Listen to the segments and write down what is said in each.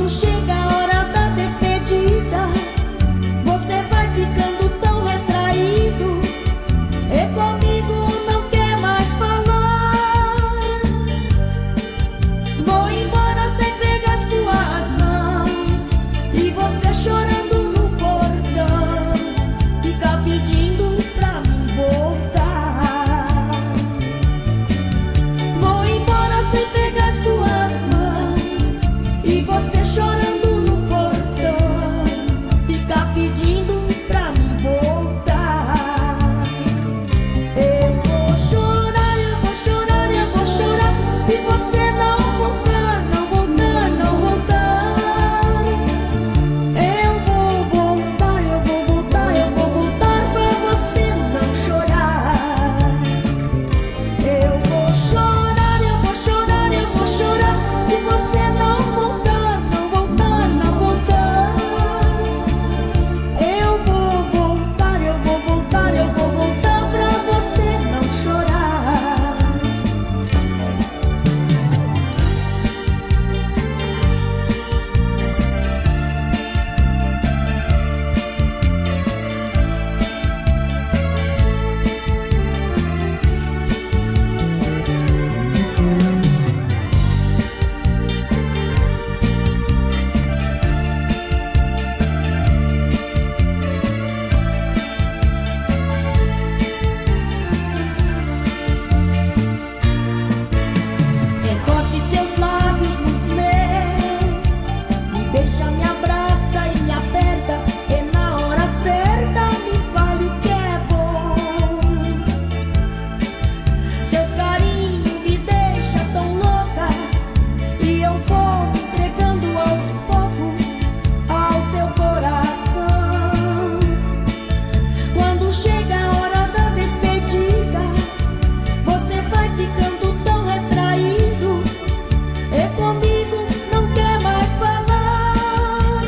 Quando chega a hora da despedida, você vai ficando tão retraído e comigo não quer mais falar. Vou embora sem pegar suas mãos e você chorando no portão, fica pedindo pra mim voltar. Vou embora sem pegar suas mãos e você chorando no portão, fica pedindo pra mim voltar. Eu vou chorar, eu vou chorar, eu vou chorar, se você não voltar, não voltar, não voltar. Eu vou voltar, eu vou voltar, eu vou voltar pra você não chorar. Eu vou chorar, eu vou chorar, eu vou chorar, se você não voltar, não voltar, não voltar. Eu vou voltar, eu vou voltar, eu vou voltar pra você não chorar. Encoste seus lábios nos meus, me beija, me abraça e me aperta, e na hora certa me fale o que é bom. Seus carinhos me deixam tão louca e eu vou me entregando aos poucos ao seu coração. Quando chega a hora da despedida, você vai ficando tão retraído e comigo não quer mais falar.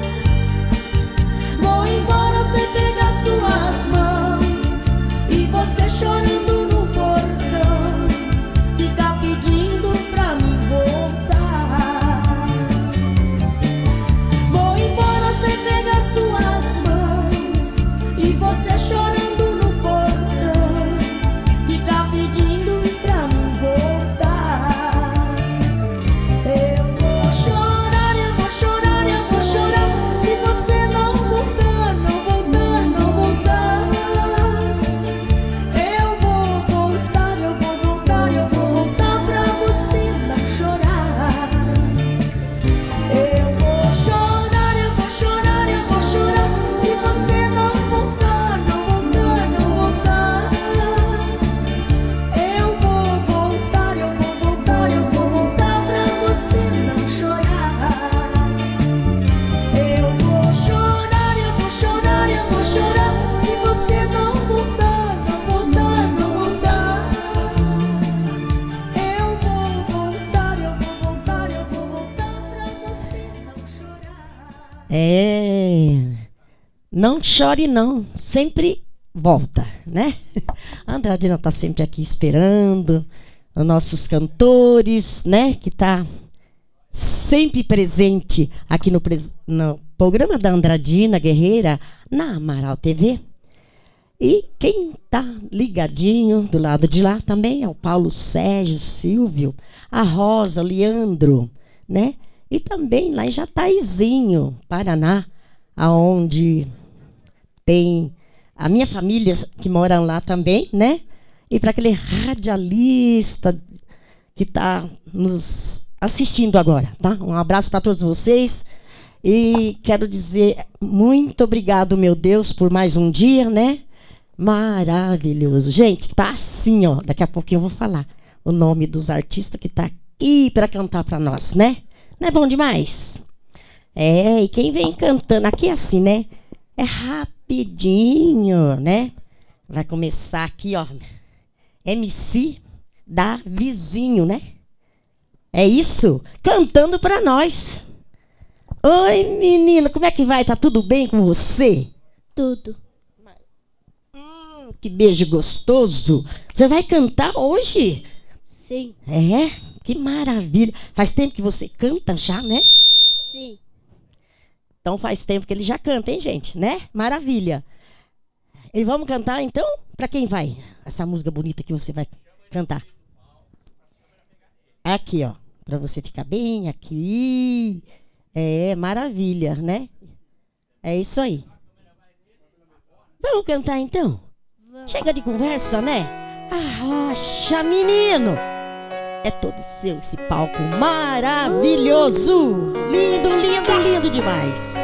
Vou embora sem pegar suas mãos e você chorando no portão, fica pedindo pra mim voltar. Vou embora sem pegar suas mãos e você chorando no portão, fica pedindo pra mim voltar. Eu vou chorar, eu vou chorar, eu vou chorar, se você não voltar, não voltar, não voltar. Eu vou voltar, eu vou voltar, eu vou voltar pra você não chorar. Eu vou chorar, eu vou chorar, eu vou chorar, se você não voltar, não voltar, não voltar. Eu vou voltar, eu vou voltar, eu vou voltar pra você não chorar. Eu vou chorar, eu vou chorar, eu vou chorar, se você não voltar, não voltar, não voltar. Eu vou voltar, eu vou voltar, eu vou voltar pra você não chorar. Não chore não, sempre volta, né? A Andradina tá sempre aqui esperando, os nossos cantores, né? Que tá sempre presente aqui no programa da Andradina Guerreira, na Amaral TV. E quem tá ligadinho do lado de lá também é o Paulo Sérgio, Silvio, a Rosa, o Leandro, né? E também lá em Jataizinho, Paraná, aonde tem a minha família que mora lá também, né? E para aquele radialista que está nos assistindo agora, tá? Um abraço para todos vocês. E quero dizer muito obrigado, meu Deus, por mais um dia, né? Maravilhoso. Gente, tá assim, ó. Daqui a pouquinho eu vou falar o nome dos artistas que tá aqui para cantar para nós, né? Não é bom demais? É, e quem vem cantando aqui é assim, né? É rapidinho, né? Vai começar aqui, ó. MC da Vizinho, né? É isso? Cantando para nós. Oi, menina, como é que vai? Tá tudo bem com você? Tudo. Que beijo gostoso. Você vai cantar hoje? Sim. É? Que maravilha. Faz tempo que você canta já, né? Sim. Então faz tempo que ele já canta, hein, gente? Né? Maravilha. E vamos cantar, então? Para quem vai? Essa música bonita que você vai cantar. Aqui, ó. Para você ficar bem aqui. É, maravilha, né? É isso aí. Vamos cantar, então? Chega de conversa, né? Arrocha, menino! É todo seu esse palco maravilhoso! Lindo, lindo, lindo demais!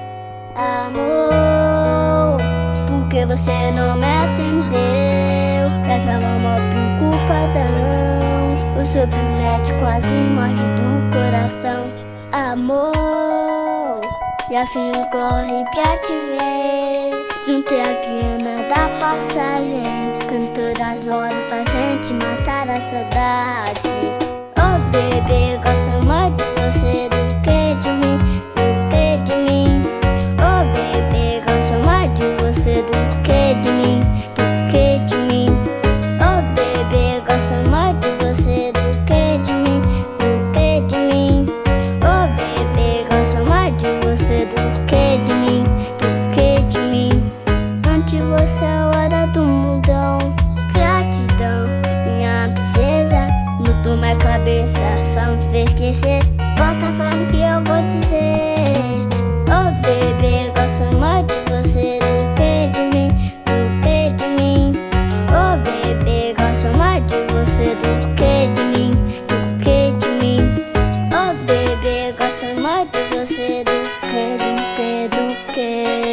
Amor, porque você não me atendeu? Já tava mal preocupadão. O seu pivete quase morre do coração. Amor, minha filha corre pra te ver. Juntei a grana da passagem, canto das horas pra gente matar a saudade. Oh bebê, gosto mais de você do que de mim, do que de mim. Oh bebê, gosto mais de você do que de mim, do que de mim. Oh bebê, gosto mais de você do que de mim, do que de mim. Oh bebê, gosto mais de você do que de mim, do que de mim. Ante você é a hora do mundão. Gratidão, minha princesa. Mudou minha cabeça, só me fez esquecer. Volta falando que eu vou dizer. Oh bebê, gosto mais de você do que de mim, do que de mim. Oh bebê, gosto mais de você do que de mim, do que de mim. Oh bebê, gosto mais de você do que, do que, do que.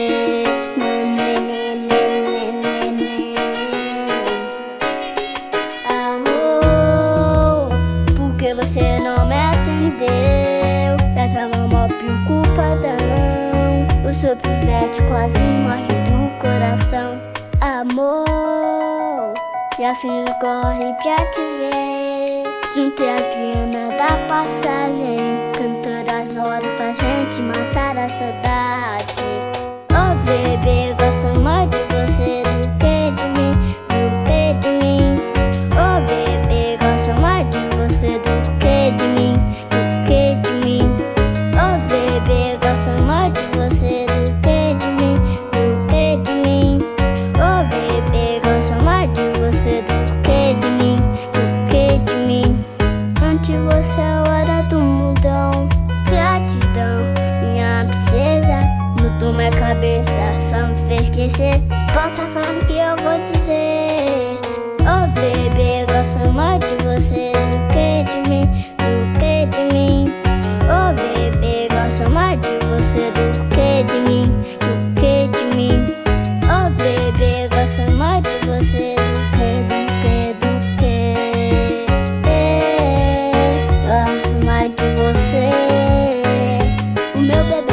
Amor, porque você não me atendeu? Já tava mal preocupadão. O seu pivete quase morre do coração. Amor, minha filha corre pra te ver. Juntei a grana da passagem, canto das horas pra gente matar a saudade. Oh bebê, gosto mais de você do que de mim, do que de mim. Oh bebê, gosto mais de você do que de mim, do que de mim. Oh bebê, gosto mais de você do que de mim, do que de mim. Oh bebê, gosto mais de você do que de mim, do que de mim. Ante você é a hora do mundão. Gratidão, minha princesa. Mudou minha cabeça, só me fez esquecer. Volta falando que eu vou dizer. Oh bebê, gosto mais de você do que de mim, do que de mim. Oh bebê, gosto mais de você do que de mim, do que de mim. Oh bebê, gosto mais de você do que, do que, do que. Gosto mais de você, o meu bebê.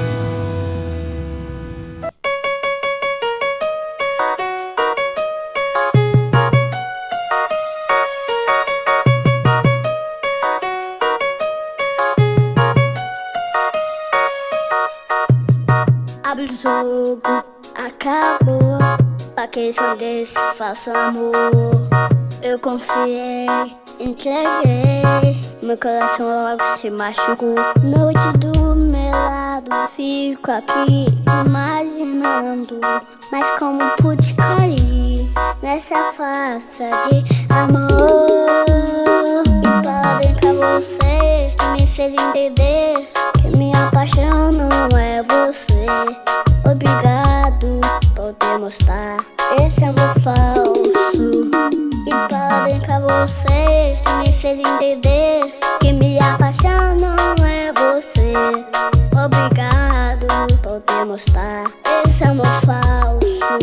Abre o jogo, acabou. Pra que esconder esse falso amor? Eu confiei, entreguei. Meu coração logo se machucou. Noite do meu lado, fico aqui imaginando. Mas como pude cair nessa farsa de amor? E parabéns pra você que me fez entender que minha paixão não é você. Obrigado por demonstrar esse amor falso. E parabéns pra você que me fez entender que minha paixão não é você. Obrigado por demonstrar esse amor falso.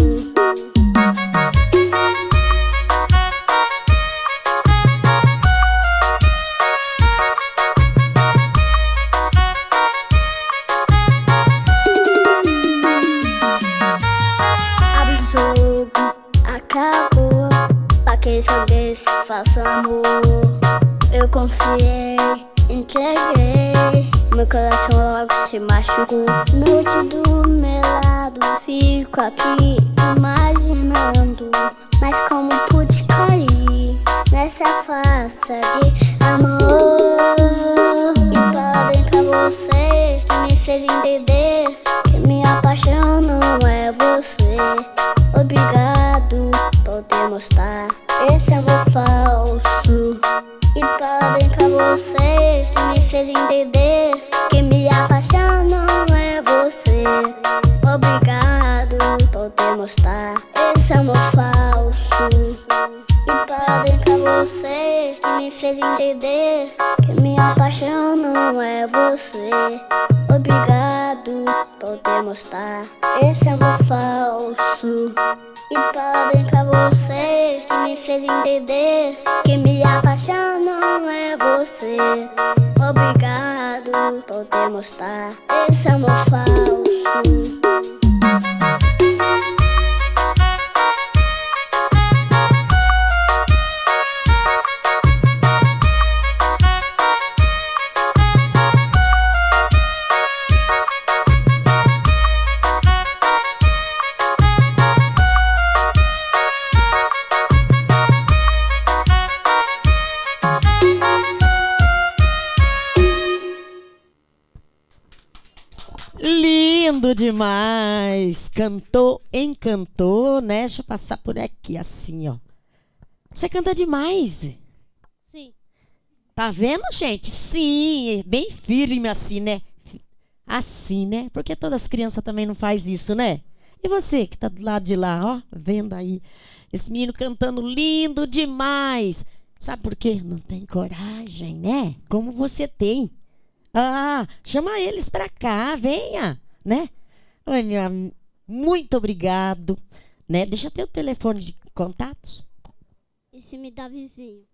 Acabou, pra que esconder esse falso amor? Eu confiei, entreguei. Meu coração logo se machucou. Noite do meu lado, fico aqui imaginando. Mas como pude cair nessa farsa de amor? E parabéns pra você que me fez entender você. Obrigado por demonstrar esse amor falso. E parabéns pra você que me fez entender que minha paixão não é você. Obrigado por demonstrar esse amor falso. E parabéns pra você que me fez entender que minha paixão não é você. Obrigado por demonstrar esse amor falso. E parabéns pra você que me fez entender que minha paixão não é você. Obrigado por demonstrar esse amor falso. Lindo demais! Cantou, encantou, né? Deixa eu passar por aqui, assim, ó. Você canta demais. Sim. Tá vendo, gente? Sim, bem firme assim, né? Assim, né? Porque todas as crianças também não faz isso, né? E você que tá do lado de lá, ó, vendo aí esse menino cantando lindo demais. Sabe por quê? Não tem coragem, né? Como você tem. Ah, chama eles pra cá, venha, né? Oi, muito obrigado, né? Deixa eu ter o telefone de contatos. E se me dá vizinho?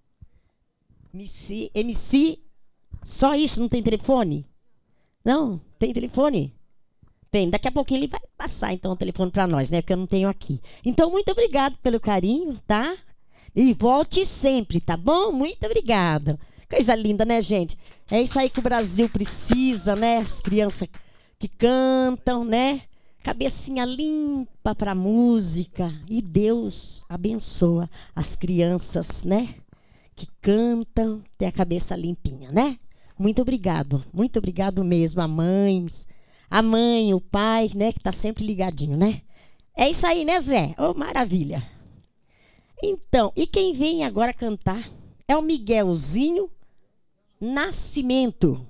MC, só isso, não tem telefone? Não, tem telefone? Tem, daqui a pouquinho ele vai passar então o telefone pra nós, né? Porque eu não tenho aqui. Então, muito obrigado pelo carinho, tá? E volte sempre, tá bom? Muito obrigada. Coisa linda, né, gente? É isso aí que o Brasil precisa, né? As crianças que cantam, né? Cabecinha limpa pra música. E Deus abençoa as crianças, né? Que cantam, tem a cabeça limpinha, né? Muito obrigado mesmo a mães. A mãe, o pai, né? Que tá sempre ligadinho, né? É isso aí, né, Zé? Oh, maravilha. Então, e quem vem agora cantar é o Miguelzinho Nascimento.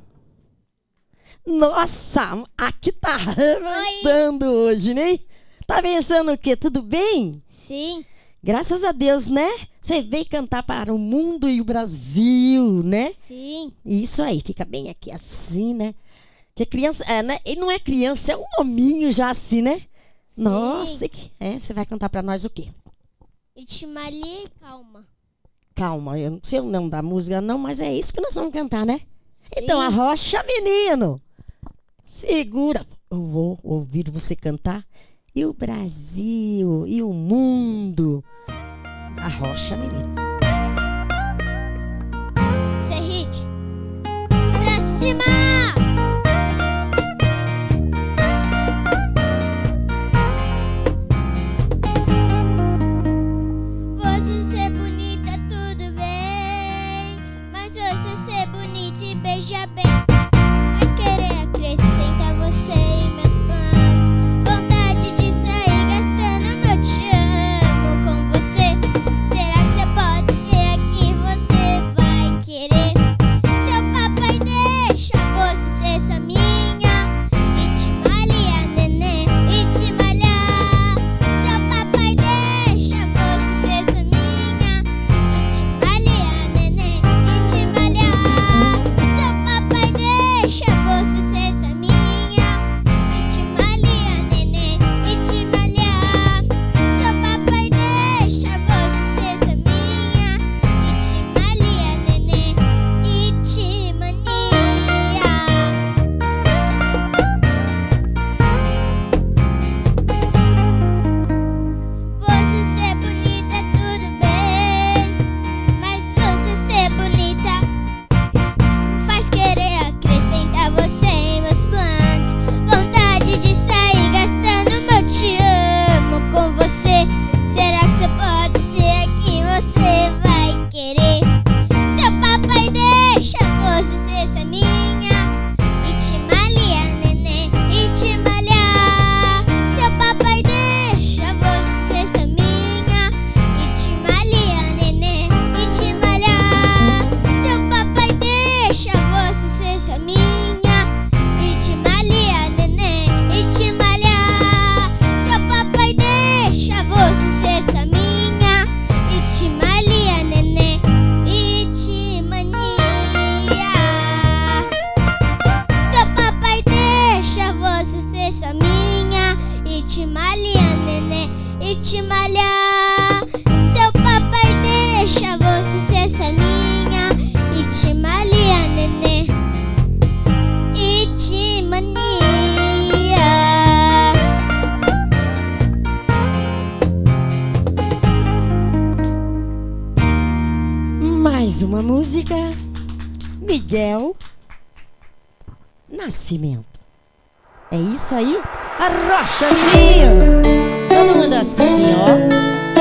Nossa, aqui tá arrebentando hoje, né? Tá pensando o quê? Tudo bem? Sim. Graças a Deus, né? Você veio cantar para o mundo e o Brasil, né? Sim. Isso aí, fica bem aqui assim, né? Que criança, né? Ele não é criança, é um hominho já assim, né? Sim. Nossa, você vai cantar para nós o quê? Itimalia e calma. Calma, eu não sei o nome da música não, mas é isso que nós vamos cantar, né? Sim. Então, arrocha, menino. Segura. Eu vou ouvir você cantar. E o Brasil, e o mundo. Arrocha, menino. Serrite. Pra cima! Veja bem, mas querer acrescentar você em meus planos. Vontade de sair gastando meu te amo com você. Será que você pode ser a que você vai querer? Seu papai deixa você te malhar. Seu papai deixa você ser essa minha e te malha, nenê, e te mania. Mais uma música. Miguel Nascimento. É isso aí? Arrocha, menino! Todo mundo assim, ó.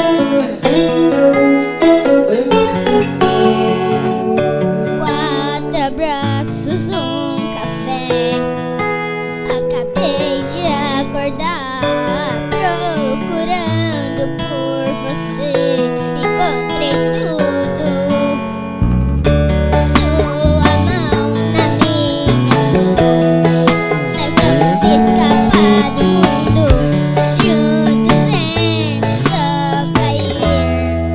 Quatro abraços, um café. Acabei de acordar, procurando por você. Encontrei tudo. Sua mão na minha. Nós vamos escapar do mundo, juntos vendo cair.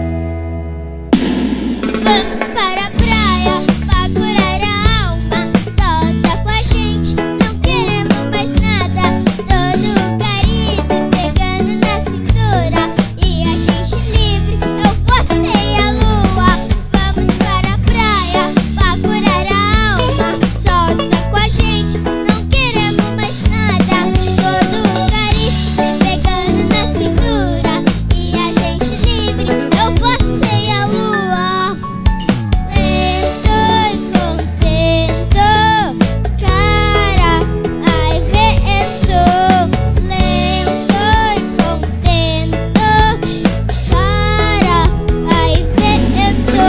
Vamos para a praia pra curar a alma. Solta com a gente, não queremos mais nada. Todo o Caribe pegando na cintura e a gente livre, eu, você e a lua. Vamos para a praia pra curar a alma. Solta com a gente, não queremos mais nada. Todo o Caribe pegando na cintura e a gente livre, eu, você e a lua. Lento e contento, cara, ai vento. Lento e contento, cara, ai vento.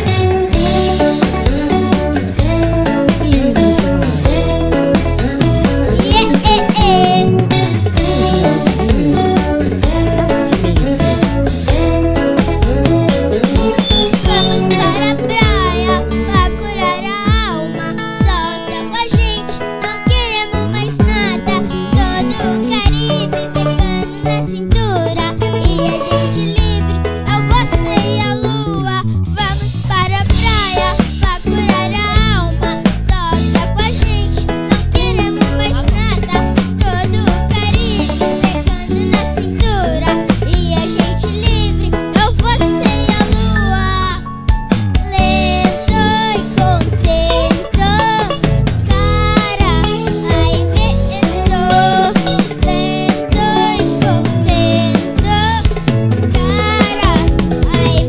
Vamos para a praia pra curar a alma. Solta com a gente, não queremos mais nada. Todo o Caribe pegando na cintura e a gente livre, eu, você e a lua. Vamos para a praia pra curar a alma. Solta com a gente, não queremos mais nada. Todo o Caribe pegando na cintura e a gente livre, eu, você e a lua. Lento e contento, cara, ai vento. Lento e contento, cara, ai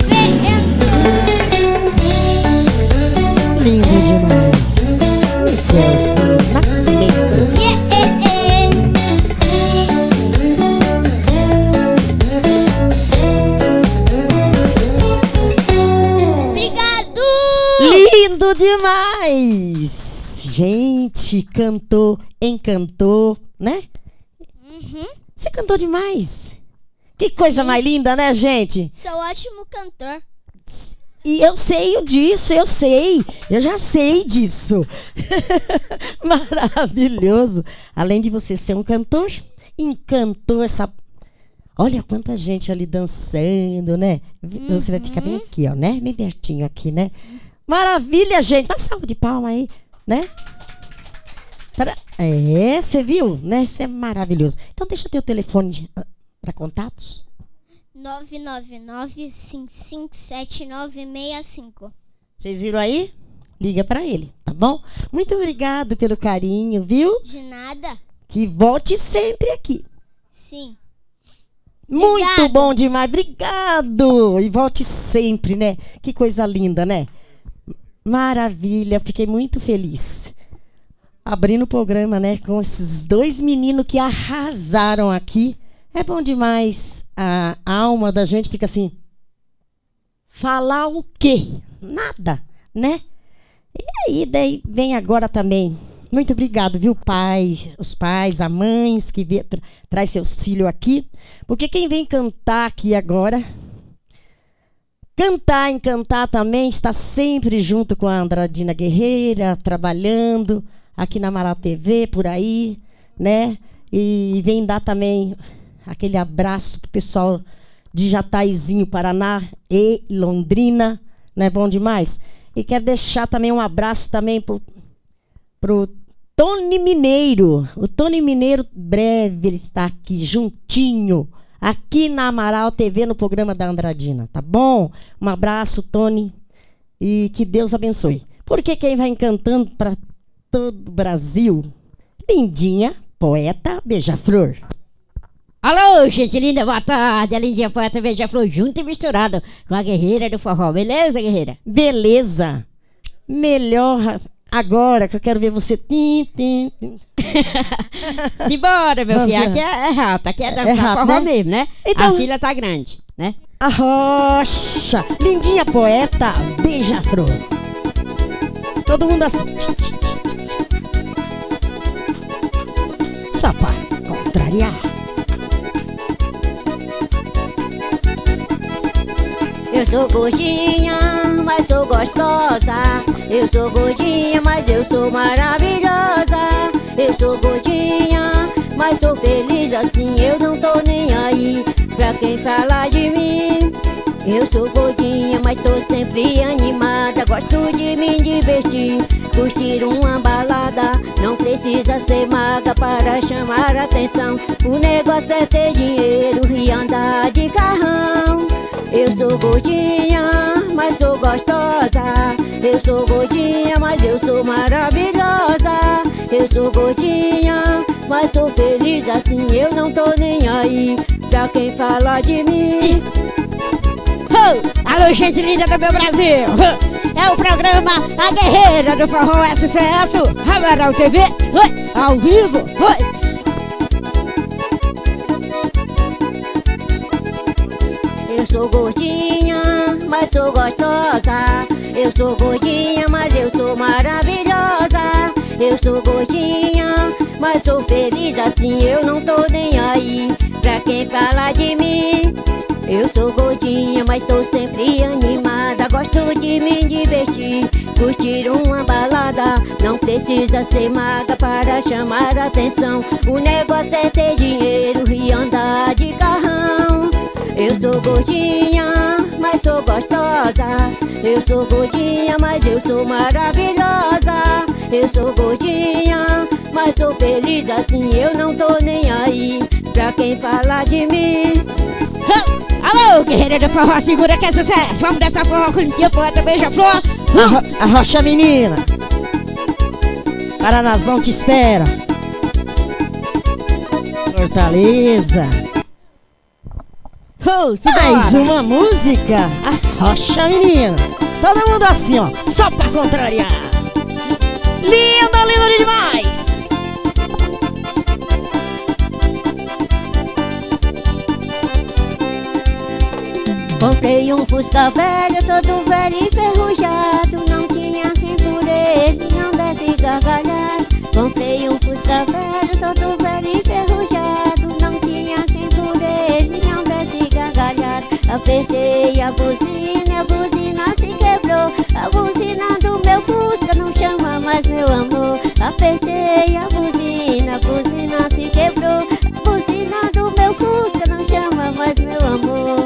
vento. Lindo demais. Miguel Nascimento. Obrigado! Lindo demais! Gente, cantou, encantou, né? Você cantou demais. Que coisa mais linda, né, gente? Sou ótimo cantor. E eu sei disso, eu sei. Eu já sei disso. Maravilhoso. Além de você ser um cantor, encantou essa... Olha quanta gente ali dançando, né? Você vai ficar bem aqui, ó, né? Bem pertinho aqui, né? Maravilha, gente. Uma salva de palma aí, né? É, você viu, né? Isso é maravilhoso. Então deixa teu telefone para contatos. 999-557-9665. Vocês viram aí? Liga para ele, tá bom? Muito obrigado pelo carinho, viu? De nada. Que volte sempre aqui. Sim. Muito Obrigada. bom demais, obrigado! E volte sempre, né? Que coisa linda, né? Maravilha, fiquei muito feliz. Abrindo o programa, né? Com esses dois meninos que arrasaram aqui. É bom demais. A alma da gente fica assim... Falar o quê? Nada, né? E aí, daí vem agora também. Muito obrigado, viu, pai? Os pais, as mães que traz seus filhos aqui. Porque quem vem cantar aqui agora... Cantar, encantar também, está sempre junto com a Andradina Guerreira, trabalhando aqui na Amaral TV, por aí, né? E vem dar também aquele abraço pro pessoal de Jataizinho, Paraná e Londrina, não é bom demais? E quero deixar também um abraço também pro Tony Mineiro. O Tony Mineiro breve ele está aqui juntinho aqui na Amaral TV, no programa da Andradina, tá bom? Um abraço, Tony, e que Deus abençoe. Porque quem vai encantando para todo o Brasil, Lindinha, poeta Beija-Flor. Alô, gente linda, boa tarde. A Lindinha Poeta Beija-Flor junto e misturado com a guerreira do forró. Beleza, guerreira? Beleza. Melhor agora que eu quero ver você. Simbora, meu filho. Aqui é rápido. Aqui é dançar rápido, forró né? mesmo, né? Então, a filha tá grande, né? Arrocha. Lindinha Poeta Beija-Flor. Todo mundo assim. Só para contrariar. Eu sou gordinha, mas sou gostosa. Eu sou gordinha, mas eu sou maravilhosa. Eu sou gordinha, mas sou feliz assim. Eu não tô nem aí pra quem fala de mim. Eu sou gordinha, mas tô sempre animada. Gosto de me divertir, curtir uma balada. Não precisa ser magra para chamar atenção. O negócio é ter dinheiro e andar de carrão. Eu sou gordinha, mas sou gostosa. Eu sou gordinha, mas eu sou maravilhosa. Eu sou gordinha, mas sou feliz assim. Eu não tô nem aí pra quem fala de mim. Alô, gente linda do meu Brasil. É o programa A Guerreira do Forró é sucesso. Amaral TV, ao vivo. Eu sou gordinha, mas sou gostosa. Eu sou gordinha, mas eu sou maravilhosa. Eu sou gordinha, mas sou feliz assim. Eu não tô nem aí pra quem fala de mim. Eu sou gordinha, mas tô sempre animada. Gosto de me divertir, curtir uma balada. Não precisa ser magra para chamar atenção. O negócio é ter dinheiro e andar de carrão. Eu sou gordinha, mas sou gostosa. Eu sou gordinha, mas eu sou maravilhosa. Eu sou gordinha, mas sou feliz assim. Eu não tô nem aí pra quem fala de mim. Alô, guerreira do forró, segura que é sucesso. Vamos dessa forró com Lindinha Poeta Beija-Flor. Arrocha, menina. Paranazão te espera. Fortaleza. Mais uma música. Arrocha, menina. Todo mundo assim, ó. Só pra contrariar. Linda, linda demais. Comprei um Fusca velho, todo velho e enferrujado. Não tinha quem por ele não desse gargalhada. Comprei um Fusca velho, todo velho e enferrujado. Não tinha quem por ele não desse gargalhada. Apertei a buzina se quebrou. A buzina do meu Fusca não chama mais meu amor. Apertei a buzina se quebrou. A buzina do meu Fusca não chama mais meu amor.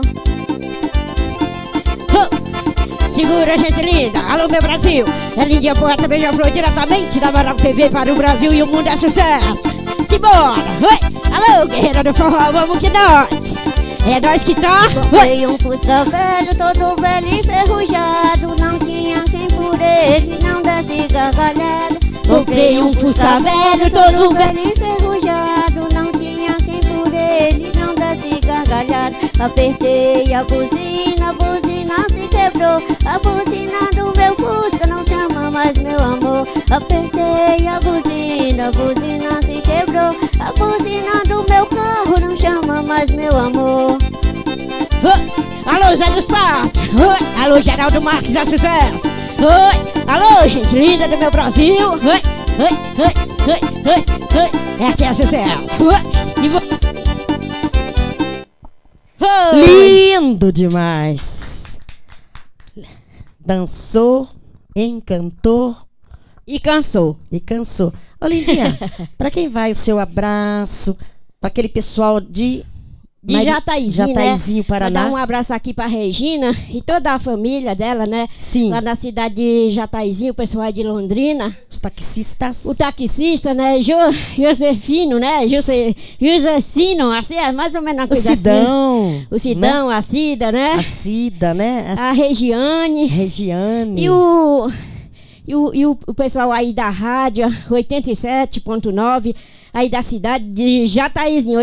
Segura, gente linda. Alô, meu Brasil. É Lindinha Poeta Beija-Flor diretamente da Amaral TV para o Brasil e o mundo é sucesso. Simbora. Alô, guerreira do forró, vamos que nós. É nós que tá. Comprei um Fusca velho, todo velho e enferrujado. Não tinha quem por ele não desse gargalhada. Comprei um Fusca velho, todo velho e enferrujado. Não tinha quem por ele não desse gargalhada. Apertei a buzina se quebrou. A buzina do meu Fusca não chama mais meu amor. Apertei a buzina se quebrou. A buzina do meu carro não chama mais meu amor. Alô, Zé dos Patos. Alô, Geraldo Marques, é sucesso. Alô, gente linda do meu Brasil. Aqui é sucesso. Lindo demais. Dançou, encantou e cansou. Ô, Lindinha, pra quem vai o seu abraço, pra aquele pessoal de de Jataizinho, Jataizinho, né? Paraná. Mandar um abraço aqui pra Regina e toda a família dela, né? Sim. Lá na cidade de Jataizinho, o pessoal de Londrina. Os taxistas. O taxista, né? Josefino, né? Josefino, assim, é mais ou menos uma O coisa Sidão. assim. O Sidão, né? a Cida, né? A Cida, né? A Regiane. Regiane. E o pessoal aí da rádio 87.9, aí da cidade de Jataizinho,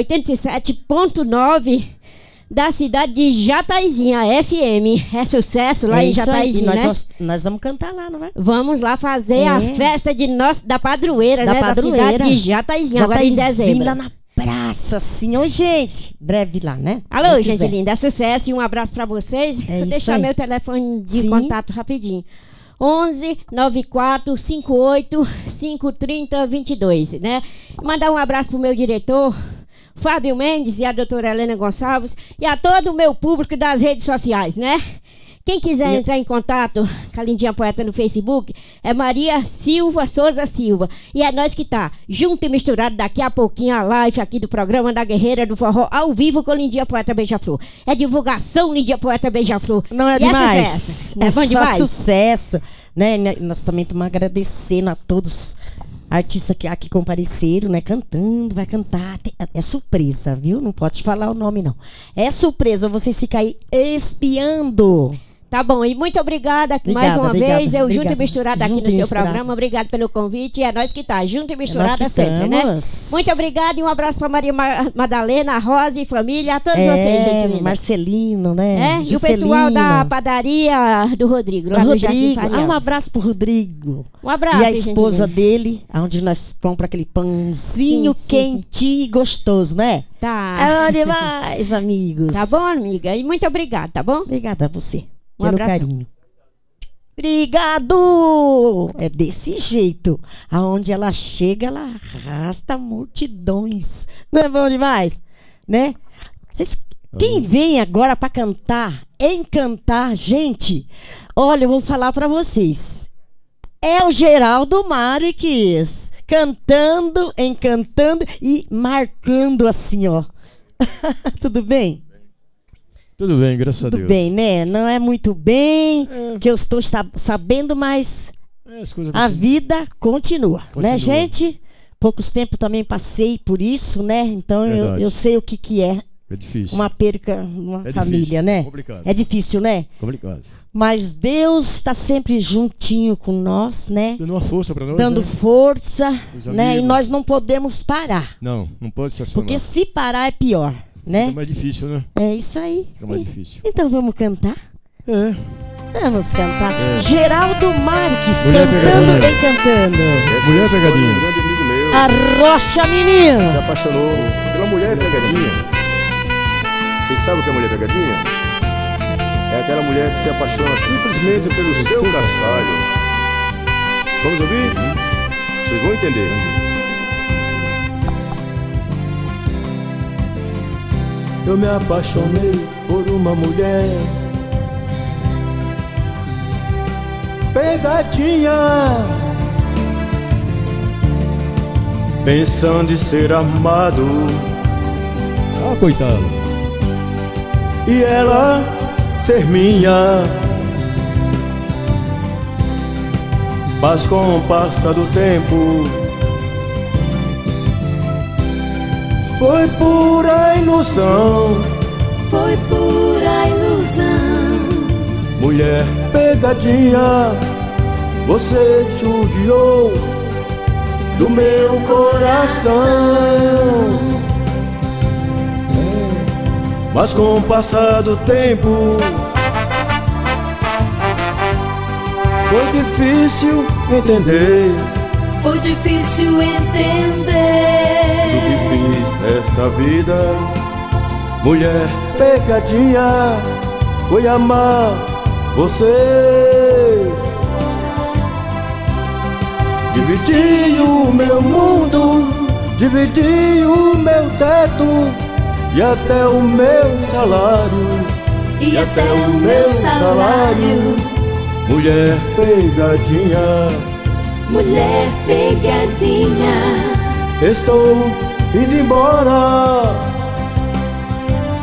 87.9 da cidade de Jataizinho, a FM. É sucesso lá em Jataizinho, né? Nós vamos cantar lá, não vai? Vamos lá fazer a festa da padroeira, né? Da cidade de Jataizinho, agora em dezembro. Lá na praça, assim, ô gente, breve lá, né? Alô, gente linda, é sucesso e um abraço pra vocês. Vou deixar aí. meu telefone de contato rapidinho. 11 94 58 530 22, né? Mandar um abraço pro meu diretor, Fábio Mendes, e a doutora Helena Gonçalves, e a todo o meu público das redes sociais, né? Quem quiser entrar em contato com a Lindinha Poeta no Facebook, é Maria Silva Souza Silva. E é nós que tá junto e misturado daqui a pouquinho a live aqui do programa da Guerreira do Forró, ao vivo com Lindinha Poeta Beija-Flor. É divulgação Lindinha Poeta Beija-Flor. Não é demais? Sucesso. É bom demais? Sucesso. Né? Nós também estamos agradecendo a todos os artistas que aqui compareceram, né? Cantando, vai cantar. É surpresa, viu? Não pode falar o nome, não. É surpresa, vocês ficam aí espiando. Tá bom, e muito obrigada mais uma vez. Eu junto e misturada aqui no seu programa. Obrigado pelo convite. É nós que tá, junto e misturada sempre, né? Muito obrigada e um abraço pra Maria Madalena, Rosa e família, a todos vocês, gente linda. Marcelino, né? E o pessoal da padaria do Rodrigo, lá no Jardim Farial. Um abraço pro Rodrigo. Um abraço, e a esposa dele, onde nós compramos aquele pãozinho quentinho e gostoso, né? Tá. É bom demais, amigos. Tá bom, amiga? E muito obrigada, tá bom? Obrigada a você. Um abraço. Carinho. Obrigado! É desse jeito. Aonde ela chega, ela arrasta multidões. Não é bom demais? Né? Quem vem agora para cantar, encantar, gente, olha, eu vou falar para vocês. É o Geraldo Marques cantando, encantando e marcando assim, ó. Tudo bem? Tudo bem, graças a Deus. Tudo bem, né? Não é muito bem, que eu estou sabendo, mas a vida continua, né, gente? Poucos tempos também passei por isso, né? Então eu sei o que é. É difícil. Uma perca, uma família, difícil, né? É complicado. É difícil, né? Complicado. Mas Deus está sempre juntinho com nós, né? Dando uma força para nós. Dando força, né? Amigos. E nós não podemos parar. Não pode ser assim. Porque se parar é pior. Né? É mais difícil, né? É isso aí. É mais difícil. Então vamos cantar? Vamos cantar. Geraldo Marques Mulher cantando Pegadinha. e cantando. Mulher Pegadinha. Um grande amigo meu Arrocha, menino. se apaixonou pela mulher pegadinha. Vocês sabem o que é mulher pegadinha? É aquela mulher que se apaixona simplesmente pelo seu cascalho. Vamos ouvir? Vocês vão entender. Eu me apaixonei por uma mulher pegadinha, pensando em ser amado, Ah, coitado. e ela ser minha. Mas com o passar do tempo foi pura ilusão. Foi pura ilusão. Mulher pegadinha, você judiou do meu coração. Mas com o passar do tempo foi difícil entender Foi difícil entender. o que fiz nesta vida. Mulher pegadinha, foi amar você. Dividi o meu mundo, dividi o meu teto e até o meu salário, E até o meu salário. Mulher pegadinha, Mulher pegadinha. estou indo embora.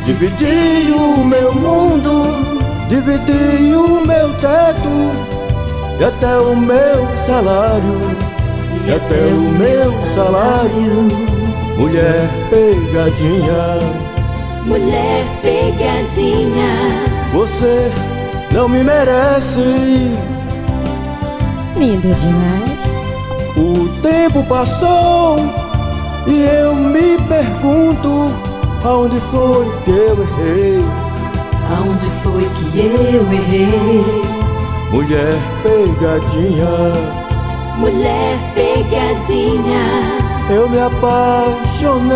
Dividi o meu mundo, dividi o meu teto, e até o meu salário, e até o meu salário. Mulher pegadinha, mulher pegadinha, você não me merece. Lindo demais. O tempo passou e eu me pergunto, aonde foi que eu errei? aonde foi que eu errei? Mulher pegadinha, Mulher pegadinha, eu me apaixonei.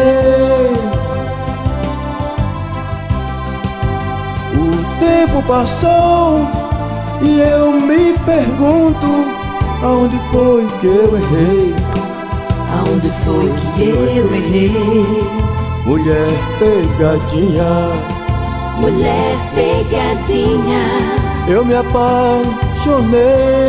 O tempo passou e eu me pergunto, aonde foi que eu errei? aonde foi que eu errei? Mulher pegadinha, Mulher pegadinha, eu me apaixonei.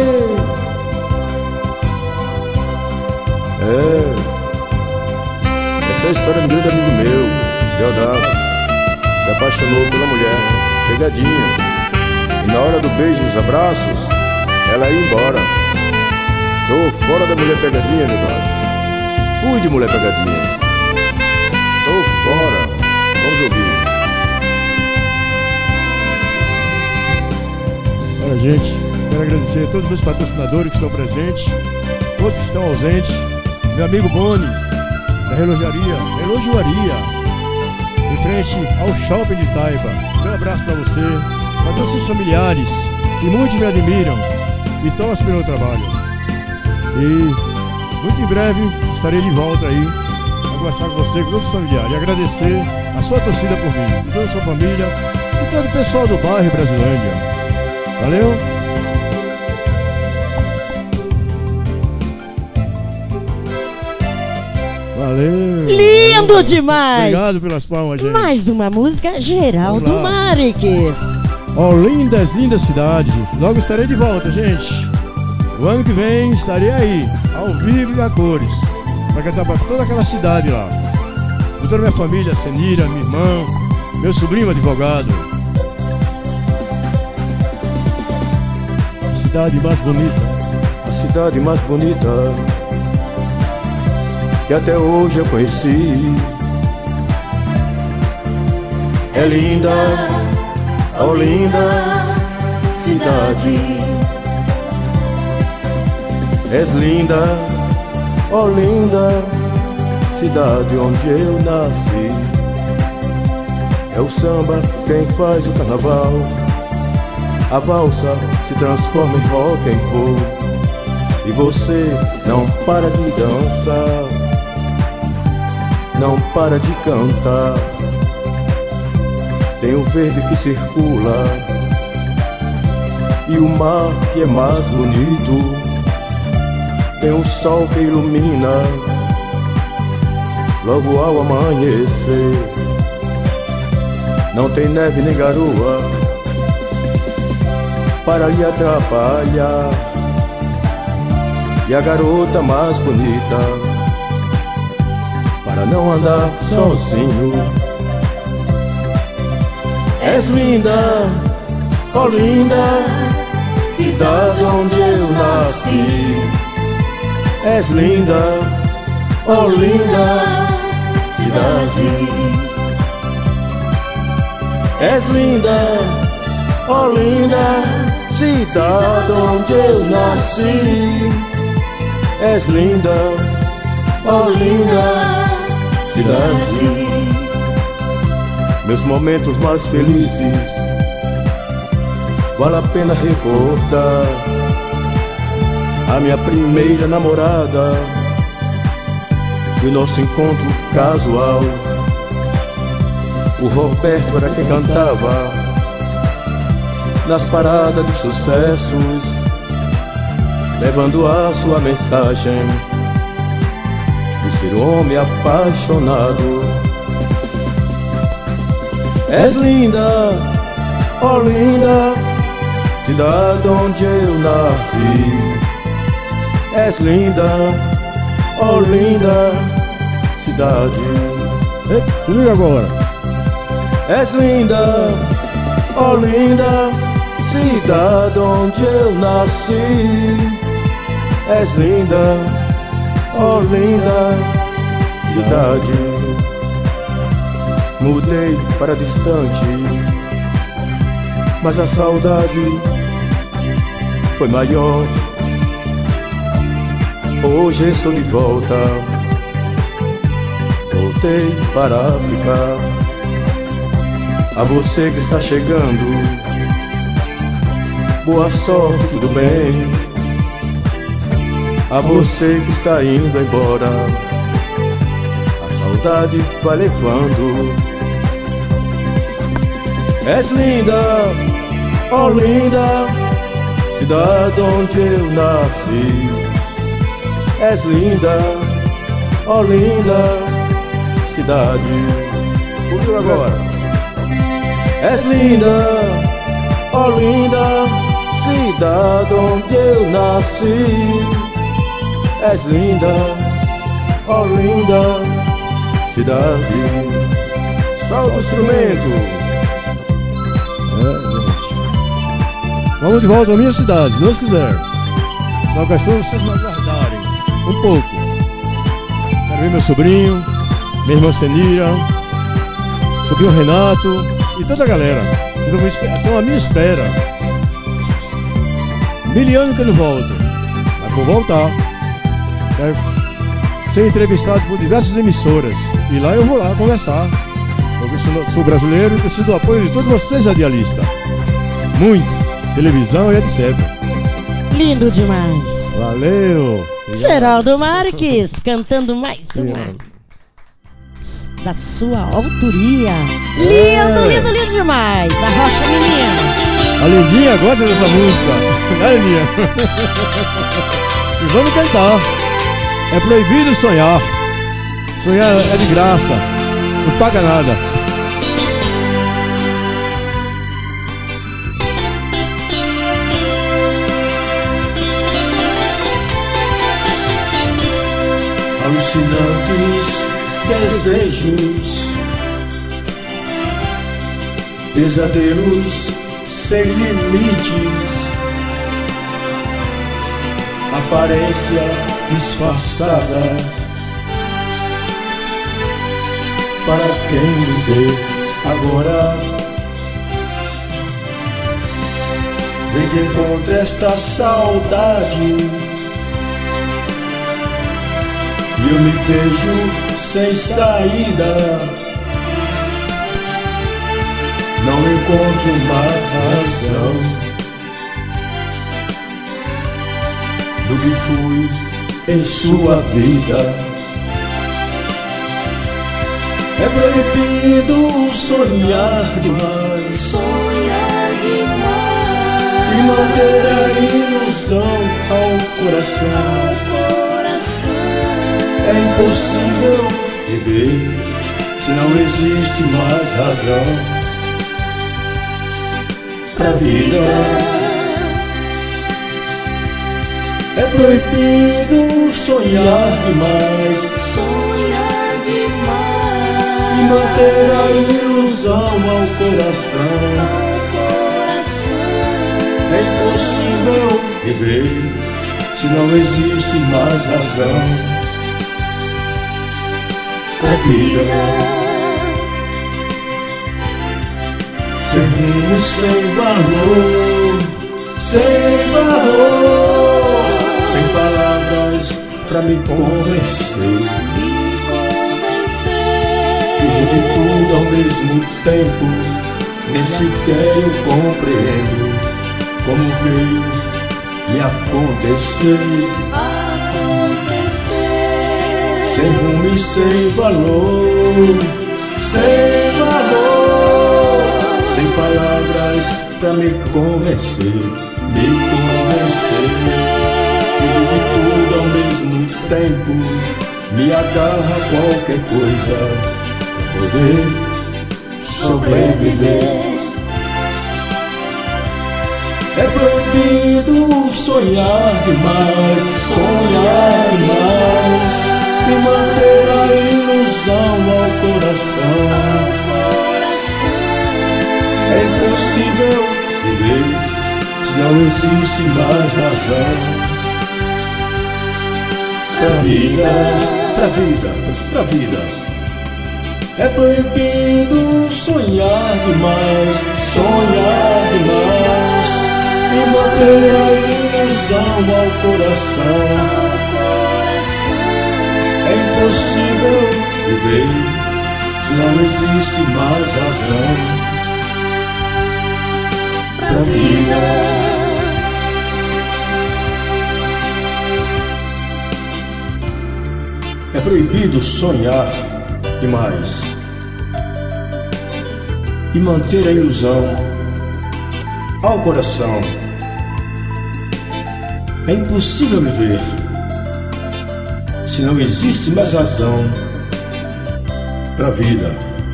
Essa é a história de um grande amigo meu, Leonardo. Se apaixonou pela mulher pegadinha, e na hora do beijo e dos abraços, ela ia embora. Tô fora da mulher pegadinha, Leonardo. Fui de mulher pegadinha. Tô fora. Vamos ouvir. Olha, gente, quero agradecer a todos os meus patrocinadores que estão presentes, todos que estão ausentes, meu amigo Boni, da relojoaria, em frente ao shopping de Taiba. Um abraço para você, para todos os seus familiares, que muitos me admiram e torcem pelo meu trabalho. E muito em breve estarei de volta aí, a conversar com você, com todos os familiares, e agradecer a sua torcida por mim, toda a sua família e todo o pessoal do bairro Brasilândia. Valeu? Valeu! Lindo demais! Obrigado pelas palmas, gente. Mais uma música, Geraldo Vamos lá. Marques. Ó, linda cidade. Logo estarei de volta, gente. O ano que vem estarei aí, ao vivo e a cores, para cantar para toda aquela cidade lá. Com toda a minha família, Senira, minha irmã, meu sobrinho advogado. A cidade mais bonita. A cidade mais bonita que até hoje eu conheci. É linda, oh linda cidade. És linda, oh linda cidade onde eu nasci. É o samba quem faz o carnaval, a valsa se transforma em rock and roll, e você não para de dançar, não para de cantar. Tem o verde que circula e o mar que é mais bonito. Tem o sol que ilumina logo ao amanhecer. Não tem neve nem garoa para lhe atrapalhar. E a garota mais bonita para não andar sozinho. És linda, oh linda cidade onde eu nasci. És linda, oh linda cidade. És linda, oh linda cidade onde eu nasci. És linda, oh linda cidade. Meus momentos mais felizes vale a pena recordar. A minha primeira namorada e o nosso encontro casual. O Roberto era quem cantava nas paradas de sucessos, levando a sua mensagem de ser um homem apaixonado. És linda, oh linda cidade onde eu nasci. És linda, oh linda cidade. Ei, comigo agora. És linda, oh linda, cidade onde eu nasci. És linda, oh linda, cidade. Mudei para distante, mas a saudade foi maior. Hoje estou de volta, voltei para ficar. A você que está chegando, boa sorte, tudo bem. A você que está indo embora, a saudade vai levando. És linda, oh linda, cidade onde eu nasci. És linda, oh linda, cidade. Ouviu agora? És linda, oh linda, cidade onde eu nasci. És linda, oh linda, cidade. Solta o instrumento. Vamos de volta à minha cidade, se Deus quiser. Só questão vocês me aguardarem um pouco. Quero ver meu sobrinho, minha irmã Senira, sobrinho Renato e toda a galera. Estão à minha espera. 1000 anos que eu não volto, mas vou voltar. Quero ser entrevistado por diversas emissoras e lá eu vou lá conversar. Eu sou brasileiro e preciso do apoio de todos vocês, radialistas. Muito. Televisão e etc. Lindo demais. Valeu. Geraldo Marques cantando mais uma da sua autoria. Lindo, lindo, lindo demais. A Rocha Menina. A Lindinha gosta dessa música. Né, Lindinha? E vamos cantar. É proibido sonhar. Sonhar é de graça. Não paga nada. Alucinantes desejos, pesadelos sem limites, aparência disfarçada. Para quem me vê agora, vem de encontro esta saudade. E eu me vejo sem saída, não encontro uma razão do que fui em sua vida. É proibido sonhar demais, Sonhar demais e manter a ilusão ao coração. É impossível viver se não existe mais razão pra vida. É proibido sonhar demais, Sonhar demais e manter a ilusão ao coração. É impossível viver se não existe mais razão pra vida. Sem rumo, sem valor, sem valor, sem palavras pra me convencer. Fiz de tudo ao mesmo tempo, nem sequer eu compreendo como veio me acontecer. Sem rumo e sem valor, sem valor, sem palavras pra me convencer, me convencer. Fujo de tudo ao mesmo tempo, me agarra a qualquer coisa pra poder sobreviver. É proibido sonhar demais, sonhar demais, e manter a ilusão ao coração. impossível viver se não existe mais razão. Pra vida, pra vida, pra vida. É proibido sonhar demais, sonhar demais, e manter a ilusão ao coração. É impossível viver se não existe mais razão. Pra vida. É proibido sonhar demais e manter a ilusão ao coração. É impossível viver se não existe mais razão pra vida.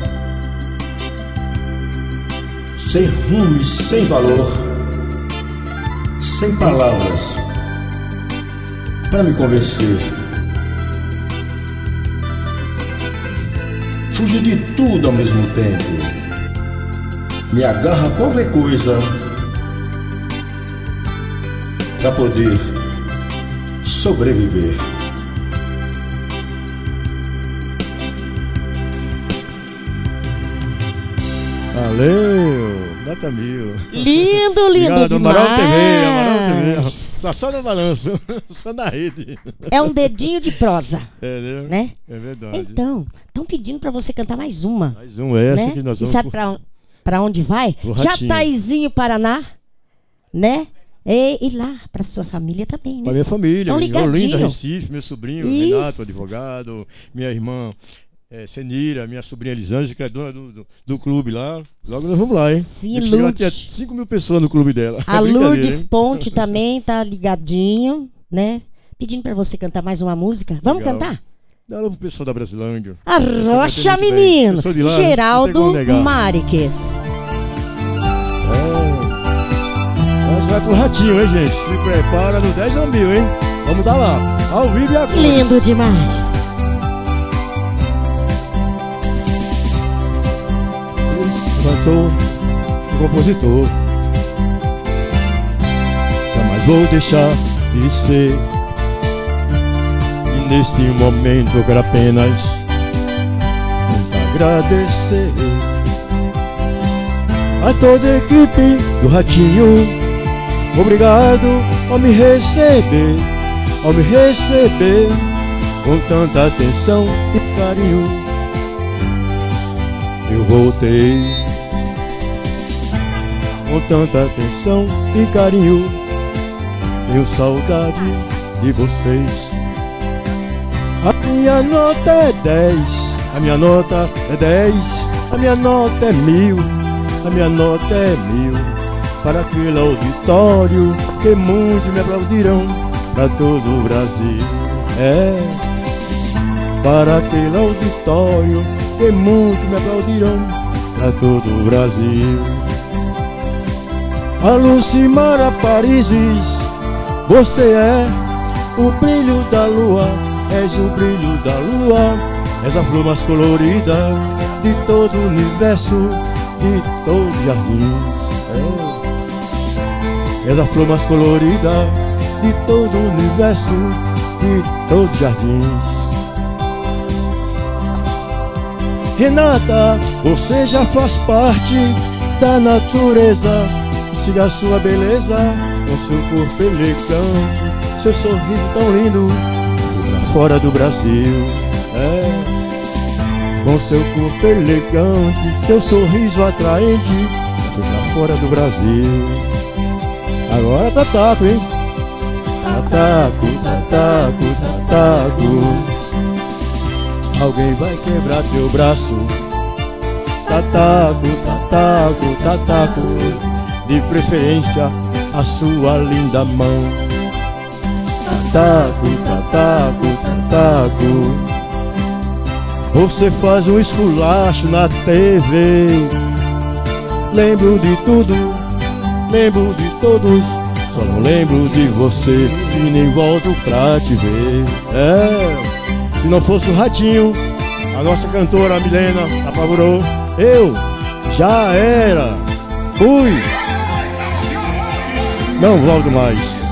Sem rumo e sem valor, sem palavras pra me convencer. Fujo de tudo ao mesmo tempo. Me agarra a qualquer coisa pra poder sobreviver. Valeu! Nota 1000. Lindo, lindo Obrigado, demais. Amaral TV, Amaral TV. Tá só no balanço, só na rede. É um dedinho de prosa, É, né? É verdade. Então, estão pedindo pra você cantar mais uma. Mais um, essa né? que nós E vamos... sabe pra onde vai? Pro Ratinho. Jataizinho, Paraná, né? E lá pra sua família também, Pra né? minha família, Tão em Olinda, ligadinho. Recife, meu sobrinho Isso. Renato, advogado, minha irmã Senira, minha sobrinha Elisângela, que é dona do clube lá. Logo nós vamos lá, hein? Sim, Eu cheguei lá, Lourdes. tinha 5.000 pessoas no clube dela. A Brincadeira, Lourdes hein? Ponte também tá ligadinho, né? Pedindo pra você cantar mais uma música. Vamos Legal. cantar? Dá alô pro pessoal da Brasilândia. A Rocha, menino! Eu sou de lá, não tem Geraldo como negar. Mariques. Nós vai pro Ratinho, hein, gente? Se prepara no 10 ou 1000, hein? Vamos dar lá, ao vivo e a cores. Lindo demais. Cantor e compositor. Jamais vou deixar de ser. E neste momento eu quero apenas muito agradecer a toda a equipe do Ratinho. Obrigado ao me receber com tanta atenção e carinho. Eu voltei com tanta atenção e carinho. Tenho saudade de vocês. A minha nota é 10, a minha nota é 10, a minha nota é 1000, a minha nota é 1000. Para aquele auditório que muitos me aplaudirão pra todo o Brasil. É, para aquele auditório que muitos me aplaudirão pra todo o Brasil. A Lucimara Parisis, você é o brilho da lua, és o brilho da lua, és a flor mais colorida de todo o universo, de todos os jardins. És a flor mais colorida de todo o universo, de todos os jardins. Renata, você já faz parte da natureza. Siga a sua beleza com seu corpo elegante, seu sorriso tão lindo pra fora do Brasil. É, com seu corpo elegante, seu sorriso atraente pra fora do Brasil. Agora tataco, hein? Tataco, tataco, tataco. Alguém vai quebrar teu braço. Tataco, tataco, tataco. De preferência a sua linda mão. Tataco, tataco, tataco. Você faz um esculacho na TV. Lembro de tudo, lembro de todos, só não lembro de você e nem volto pra te ver. É, se não fosse o Ratinho, a nossa cantora Milena apavorou, eu já era. Fui! Não volto mais.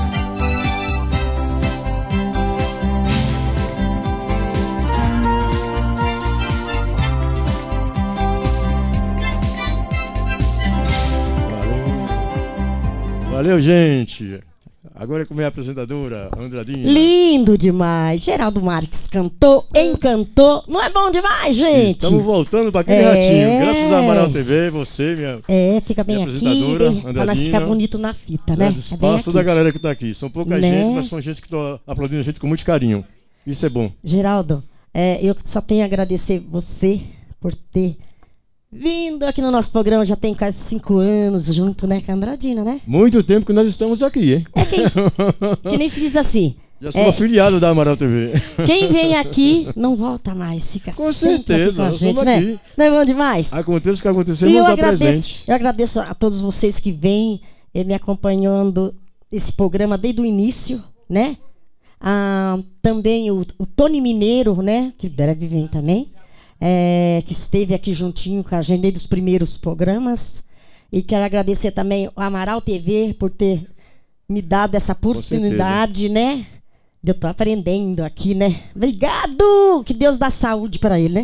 Valeu, gente. Agora é com a minha apresentadora, Andradinha. Lindo demais. Geraldo Marques cantou, encantou. Não é bom demais, gente? Estamos voltando para aquele ratinho. Graças a Amaral TV, você, fica bem minha aqui, apresentadora, Andradinha. para nós ficar bonito na fita, né? Do espaço da galera que está aqui. São pouca né? gente, mas são gente que está aplaudindo a gente com muito carinho. Isso é bom. Geraldo, eu só tenho a agradecer você por ter vindo aqui no nosso programa. Já tem quase 5 anos junto, né, com a Andradina, né? Muito tempo que nós estamos aqui, hein? Que nem se diz assim. Já sou afiliado da Amaral TV. Quem vem aqui não volta mais, fica com sempre certeza, aqui com a gente, nós né? aqui. Não é bom demais? Aconteça o que acontecer, vamos estar presente. Eu agradeço a todos vocês que vêm me acompanhando esse programa desde o início, né? Também o Tony Mineiro, né? Que breve vem também. Que esteve aqui juntinho com a gente desde os primeiros programas. E quero agradecer também o Amaral TV por ter me dado essa oportunidade, né? Eu tô aprendendo aqui, né? Obrigado! Que Deus dá saúde para ele, né?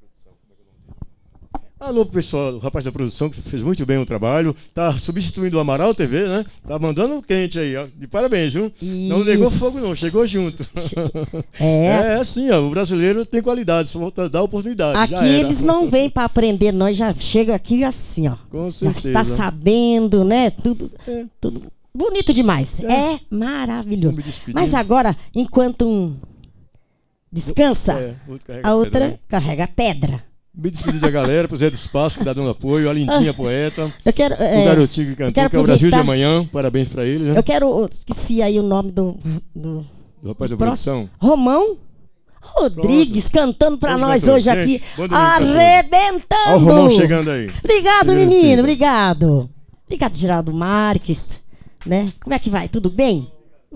Alô, pessoal, o rapaz da produção que fez muito bem o trabalho. Tá substituindo o Amaral TV, né? Tá mandando quente aí, ó. De parabéns, viu? Isso. Não negou fogo, não. Chegou junto. É assim, ó. O brasileiro tem qualidade, só dá oportunidade. Aqui eles não vêm para aprender, nós já chega aqui assim, ó. Com certeza. Já está sabendo, né? Tudo bonito demais. É maravilhoso. Mas agora, enquanto descansa, a outra carrega pedra. Me despedir da galera, pro Zé do Espaço, que tá dando apoio, a Lindinha Poeta, eu quero, o garotinho que cantou, que é o Brasil de Amanhã, parabéns pra ele, né? Eu quero, esqueci aí o nome do rapaz da produção. Romão Rodrigues, cantando pra nós hoje aqui, arrebentando. Olha o Romão chegando aí. Obrigado, menino, obrigado. Obrigado, Geraldo Marques, né? Como é que vai? Tudo bem?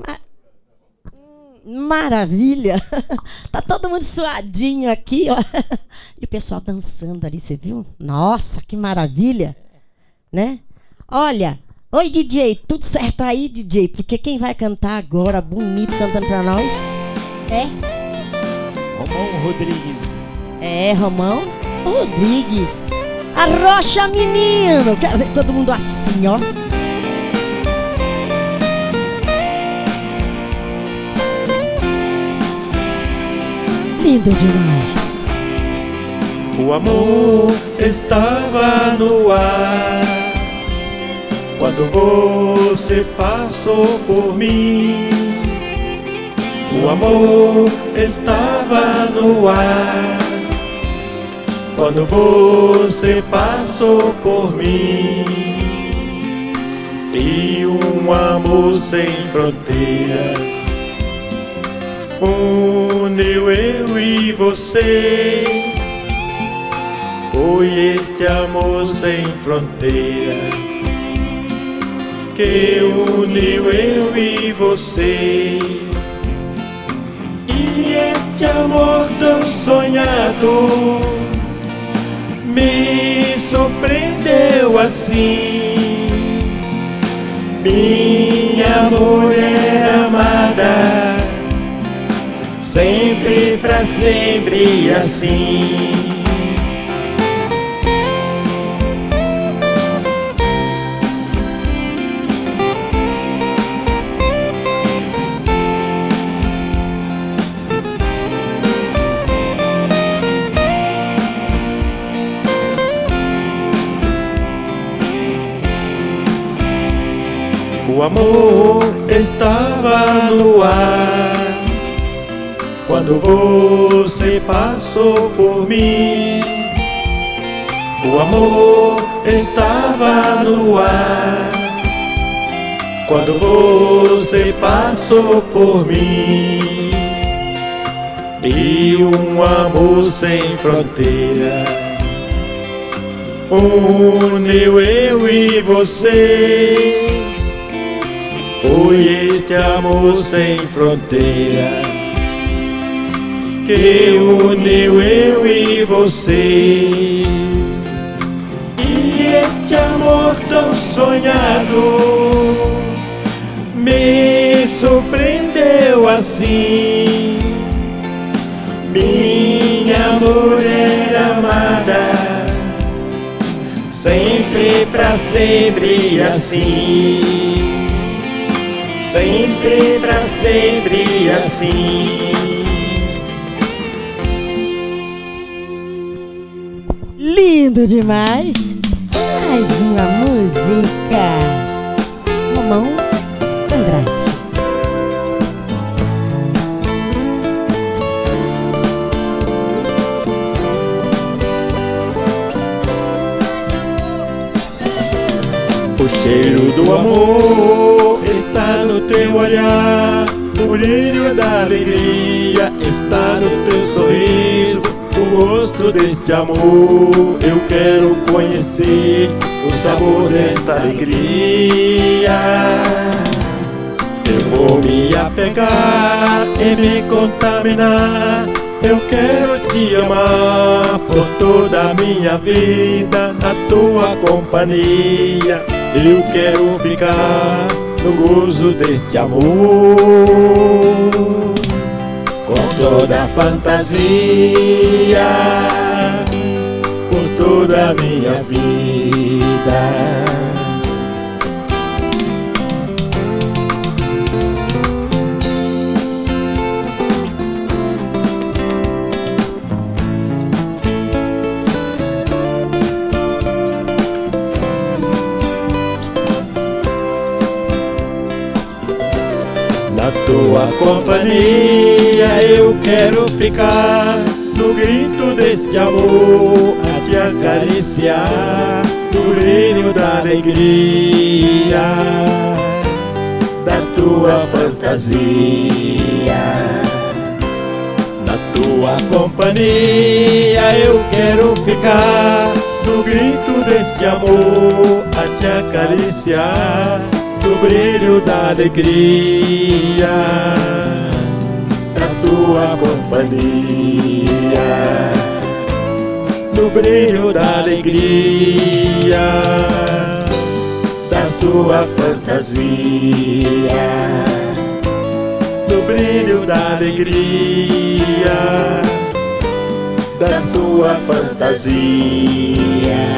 Maravilha! Tá todo mundo suadinho aqui, ó. E o pessoal dançando ali, você viu? Nossa, que maravilha! Né? Olha, oi DJ, tudo certo aí, DJ? Porque quem vai cantar agora, bonito, cantando pra nós, é Romão Rodrigues. É, Romão Rodrigues. Arrocha, menino! Quero ver todo mundo assim, ó. Lindo demais. O amor estava no ar quando você passou por mim. O amor estava no ar quando você passou por mim. E um amor sem fronteira uniu eu e você. Foi este amor sem fronteira que uniu eu e você. E este amor tão sonhado me surpreendeu assim. Minha mulher amada, sempre pra sempre assim. O amor estava no ar quando você passou por mim. O amor estava no ar quando você passou por mim. E um amor sem fronteira uniu eu e você. Foi este amor sem fronteira que uniu eu e você. E este amor tão sonhado me surpreendeu assim. Minha mulher amada, sempre pra sempre assim. Sempre pra sempre assim. Lindo demais! Mais uma música. Romão Andrade. O cheiro do amor está no teu olhar, o brilho da alegria está no teu sorriso. O rosto deste amor eu quero conhecer, o sabor dessa alegria. Eu vou me apegar e me contaminar. Eu quero te amar por toda a minha vida, na tua companhia. Eu quero ficar no gozo deste amor, com toda a fantasia, por toda a minha vida. Na tua companhia eu quero ficar, no grito deste amor a te acariciar, no brilho da alegria, da tua fantasia. Na tua companhia eu quero ficar, no grito deste amor a te acariciar, no brilho da alegria, da tua companhia, no brilho da alegria, da tua fantasia, no brilho da alegria, da tua fantasia.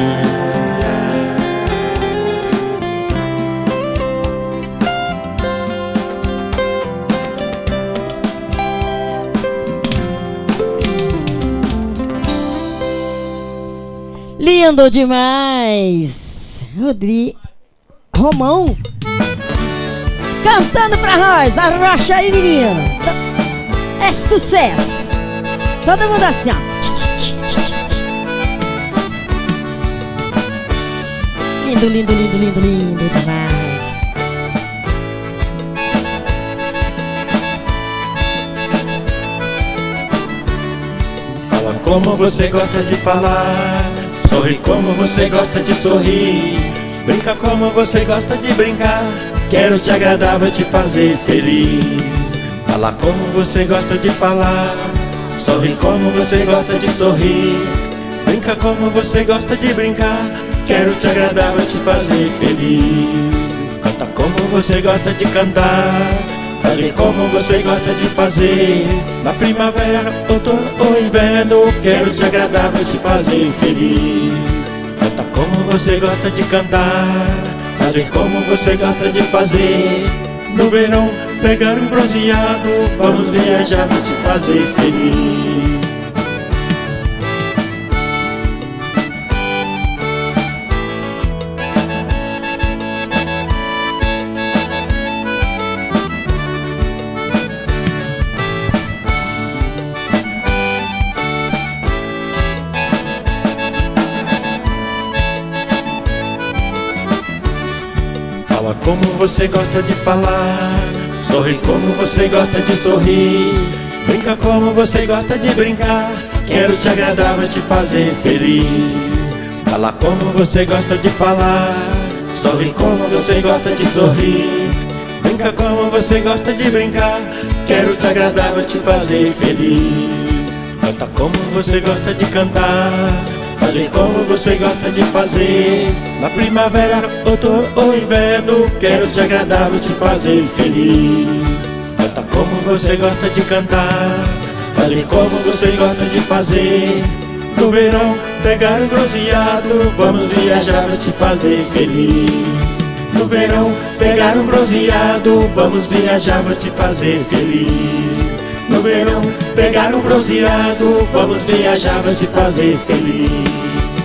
Lindo demais! Romão cantando pra nós, arrocha aí, menino! É sucesso! Todo mundo assim, ó! Lindo, lindo, lindo, lindo, lindo demais! Fala como você gosta de falar, sorri como você gosta de sorrir, brinca como você gosta de brincar. Quero te agradar, vou te fazer feliz. Fala como você gosta de falar, sorri como você gosta de sorrir, brinca como você gosta de brincar. Quero te agradar, vou te fazer feliz. Canta como você gosta de cantar, fazer como você gosta de fazer. Na primavera, outono ou inverno, quero te agradar, vou te fazer feliz. Canta como você gosta de cantar, fazer como você gosta de fazer. No verão, pegar um bronzeado, vamos viajar, vou te fazer feliz. Fala como você gosta de falar, sorri como você gosta de sorrir, brinca como você gosta de brincar. Quero te agradar, vou te fazer feliz. Fala como você gosta de falar, sorri como você gosta de sorrir, brinca como você gosta de brincar. Quero te agradar, vou te fazer feliz. Canta como você gosta de cantar, fazer como você gosta de fazer. Na primavera, outono ou inverno, quero te agradar, vou te fazer feliz. Canta como você gosta de cantar, fazer como você gosta de fazer. No verão, pegar um bronzeado, vamos viajar, vou te fazer feliz. No verão, pegar um bronzeado, vamos viajar, vou te fazer feliz. No verão, pegar um bronzeado, vamos viajar, vou te fazer feliz.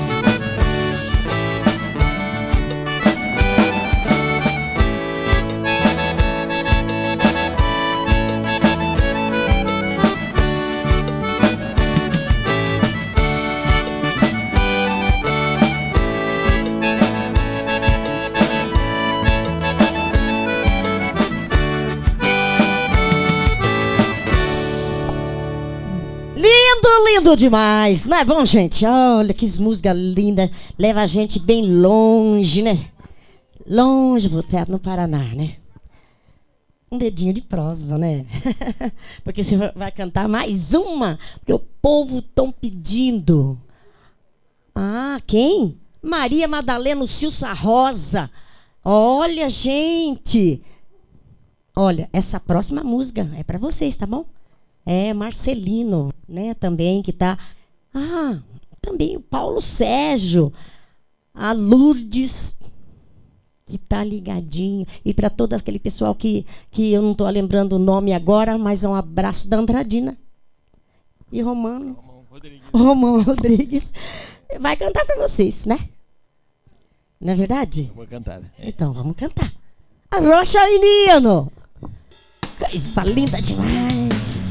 Lindo demais, não é bom, gente? Olha que música linda, leva a gente bem longe, né? Longe, vou até no Paraná, né? Um dedinho de prosa, né? Porque você vai cantar mais uma, porque o povo estão pedindo. Ah, quem? Maria Madalena Silsa Rosa. Olha, gente. Olha, essa próxima música é para vocês, tá bom? É, Marcelino, né, também, que tá... Ah, também o Paulo Sérgio, a Lourdes, que tá ligadinho. E para todo aquele pessoal que eu não estou lembrando o nome agora, mas é um abraço da Andradina. E Romano Rodrigues vai cantar para vocês, né? Não é verdade? Vou cantar. Então, vamos cantar. Arrocha, menino! Coisa linda demais!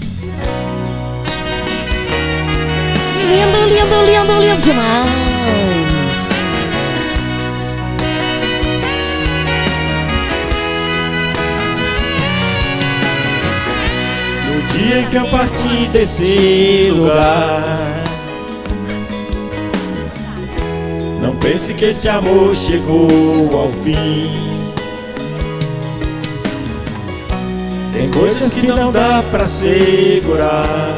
Lindo, lindo, lindo, lindo demais! No dia em que eu parti desse lugar, não pense que esse amor chegou ao fim. Tem coisas que não dá pra segurar,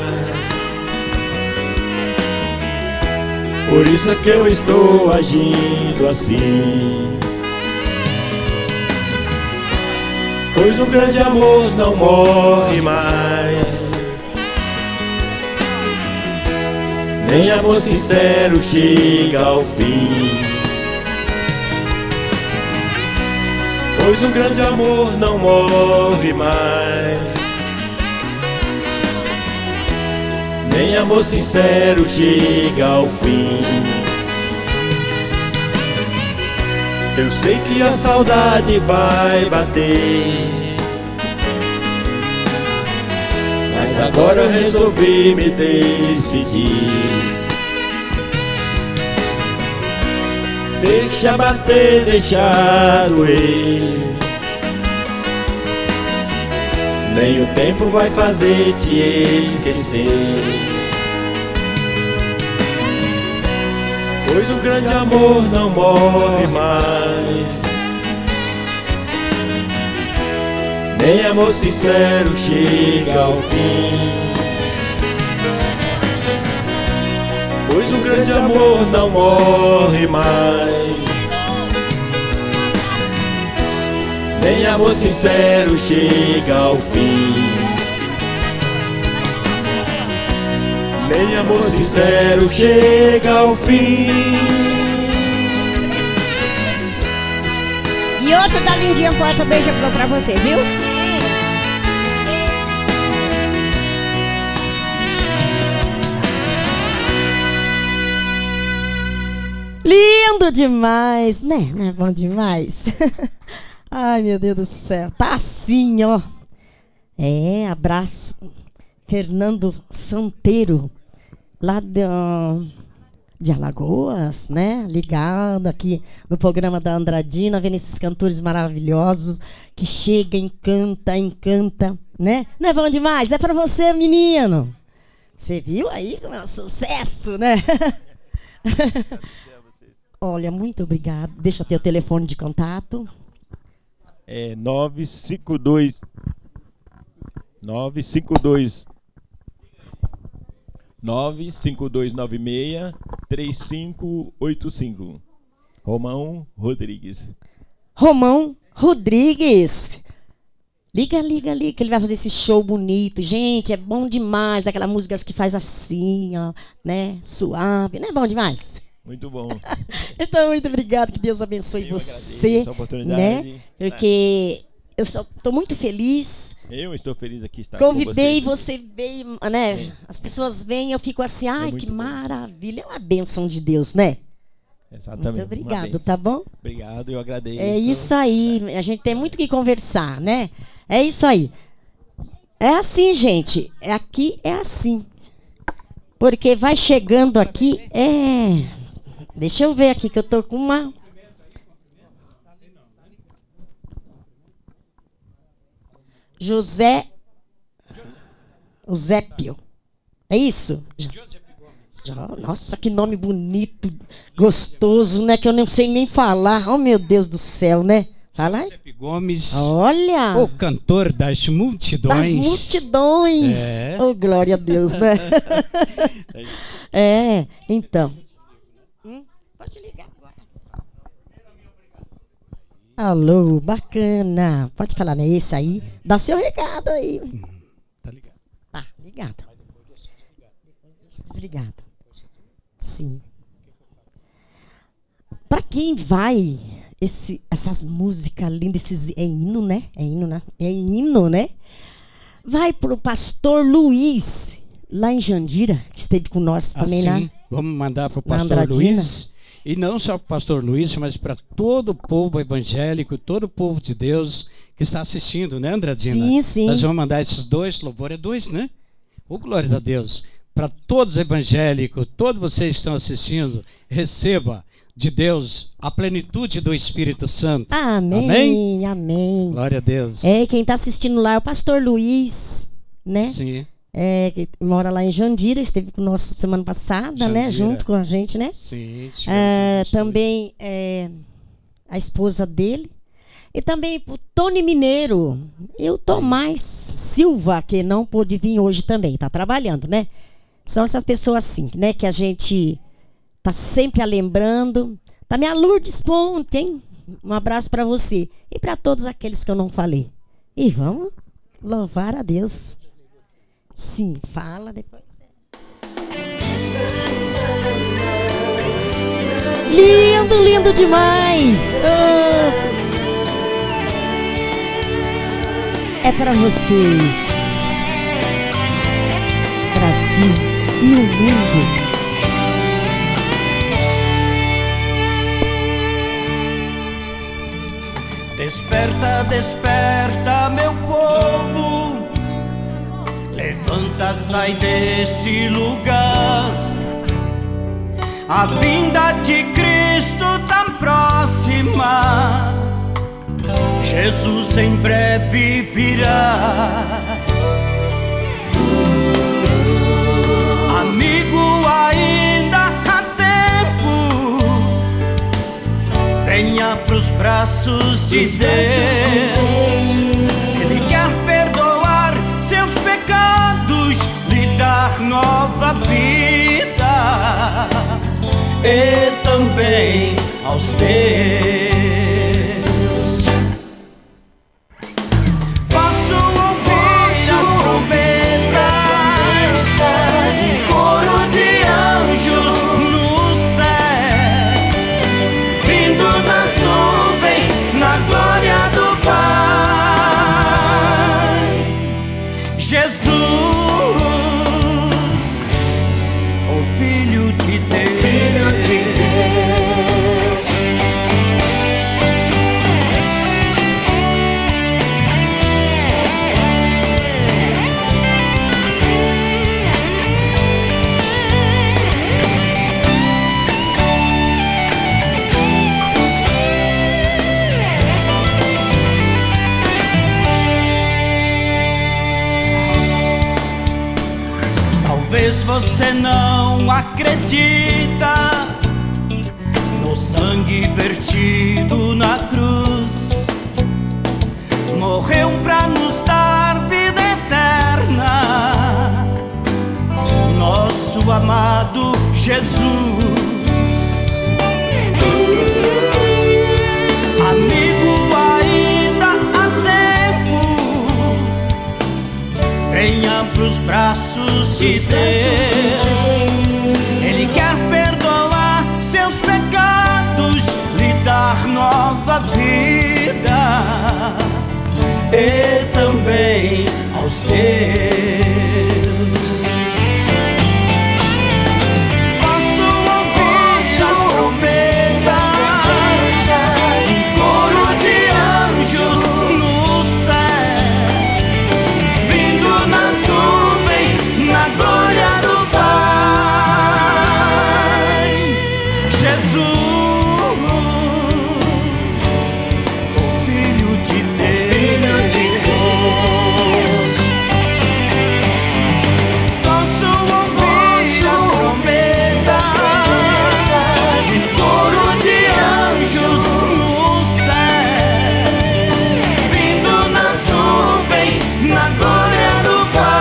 por isso é que eu estou agindo assim. Pois um grande amor não morre mais, nem amor sincero chega ao fim. Pois um grande amor não morre mais, nem amor sincero chega ao fim. Eu sei que a saudade vai bater, mas agora eu resolvi me decidir. Deixa bater, deixa doer, nem o tempo vai fazer te esquecer. Pois um grande amor não morre mais, nem amor sincero chega ao fim. Pois um grande amor não morre mais, nem amor sincero chega ao fim. Nem amor sincero chega ao fim. E outro da Lindinha Poeta Beija pra você, viu? Lindo demais, né? Não é bom demais? Ai, meu Deus do céu. Tá assim, ó. É, abraço. Fernando Santeiro, lá de Alagoas, né? Ligado aqui no programa da Andradina, vendo esses cantores maravilhosos que chega, encanta, né? Não é bom demais? É pra você, menino. Você viu aí como é um sucesso, né? Olha, muito obrigado. Deixa teu telefone de contato. É 952 95296 3585. Romão Rodrigues. Romão Rodrigues. Liga, que ele vai fazer esse show bonito. Gente, é bom demais. Aquela música que faz assim, ó, né? Suave. Não é bom demais? Muito bom. Então, muito obrigado. Que Deus abençoe você. A oportunidade. Né? Porque eu estou muito feliz. Eu estou feliz aqui estar Convidei, com vocês. você veio, né? As pessoas vêm, eu fico assim, ai, que maravilha. É uma bênção de Deus, né? Exatamente. Muito obrigado, tá bom? Obrigado, eu agradeço. É isso aí. A gente tem muito o que conversar, né? É isso aí. É assim, gente. Aqui é assim. Porque vai chegando aqui. Deixa eu ver aqui que eu tô com uma. José Eusépio. É isso? Nossa, que nome bonito, gostoso, né? Que eu não sei nem falar. Oh, meu Deus do céu, né? Fala aí. Eusépio Gomes. Olha! O cantor das multidões. Das multidões. Oh, glória a Deus, né? Então. Pode ligar agora. Alô, bacana. Pode falar, né? Esse aí. Dá seu recado aí. Tá ligado. Tá, ligado. Desligado. Sim. Para quem vai essas músicas lindas, é hino, né? É hino, né? Vai pro pastor Luiz, lá em Jandira, que esteve com nós também lá. Vamos mandar pro pastor Luiz. E não só para o pastor Luiz, mas para todo o povo evangélico, todo o povo de Deus que está assistindo, né, Andradina? Sim, sim. Nós vamos mandar esses dois, louvor é dois, né? Glória a Deus. Para todos os evangélicos, todos vocês que estão assistindo, receba de Deus a plenitude do Espírito Santo. Amém. Amém. Glória a Deus. Quem está assistindo lá é o pastor Luiz, né? Sim. Que mora lá em Jandira, esteve conosco semana passada, Jandira, né? Junto com a gente, né? Sim. Também a esposa dele. E também o Tony Mineiro e o Tomás Silva, que não pôde vir hoje também, está trabalhando, né? São essas pessoas assim, né? Que a gente tá sempre a lembrando. Também a Lourdes Ponte, hein? Um abraço para você. E para todos aqueles que eu não falei. E vamos louvar a Deus. Sim, fala depois. Lindo, lindo demais! É para vocês, Brasil e o mundo. Desperta, desperta, meu povo. Levanta, sai desse lugar. A vinda de Cristo tão próxima. Jesus em breve virá. Amigo, ainda há tempo. Venha pros braços de Deus. Ele quer perdoar seus pecados, lhe dar nova vida, e também aos teus. Faço ouvir as trombetas, coro de anjos no céu, vindo nas nuvens, na glória do Pai. Jesus, o Filho de Deus. Talvez você não acredita no sangue vertido na cruz. Morreu pra nos dar vida eterna, nosso amado Jesus. Amigo, ainda há tempo. Venha pros braços de Deus. Ele quer perdoar seus pecados, lhe dar nova vida, e também aos teus. Posso ouvir as trombetas, um coro de anjos no céu, vindo nas nuvens, na glória do Pai. Jesus, o Filho de Deus. Posso ouvir as trombetas, um coro de anjos no céu, vindo nas nuvens, na glória do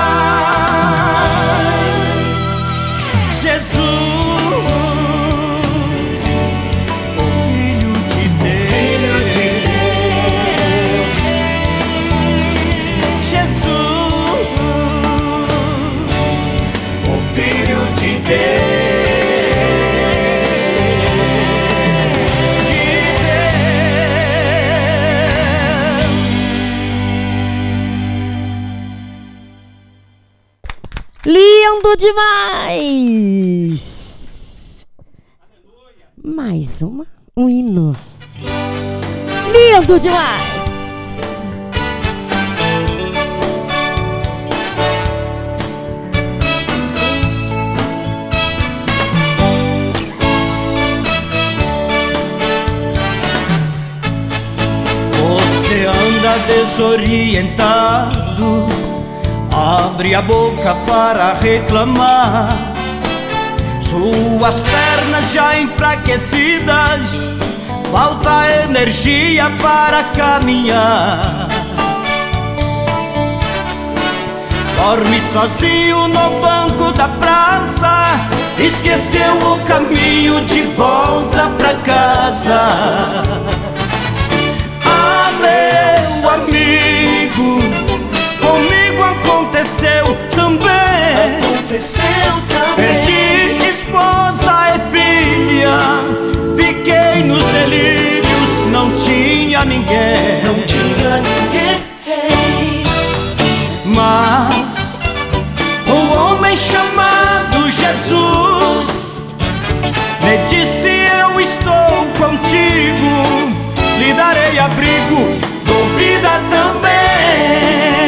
Pai. Jesus, o Filho de Deus. Jesus, o Filho de Lindo demais! Mais um hino. Lindo demais! Você anda desorientado, abre a boca para reclamar. Suas pernas já enfraquecidas, falta energia para caminhar. Dorme sozinho no banco da praça, esqueceu o caminho de volta pra casa. Ah, meu amigo, comigo aconteceu também. Perdi esposa e filha, fiquei nos delírios, não tinha ninguém. Mas um homem chamado Jesus me disse: eu estou contigo, lhe darei abrigo, dou vida também.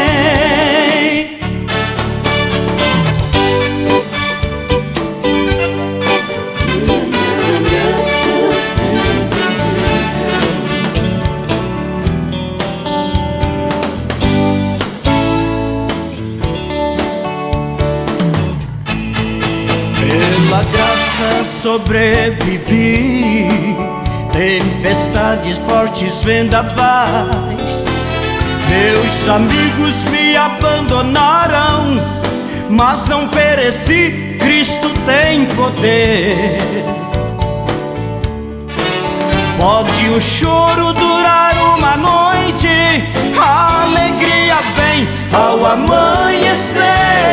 Pela graça sobrevivi, tempestades fortes, vendavais. Meus amigos me abandonaram, mas não pereci, Cristo tem poder. Pode o choro durar uma noite, a alegria vem ao amanhecer.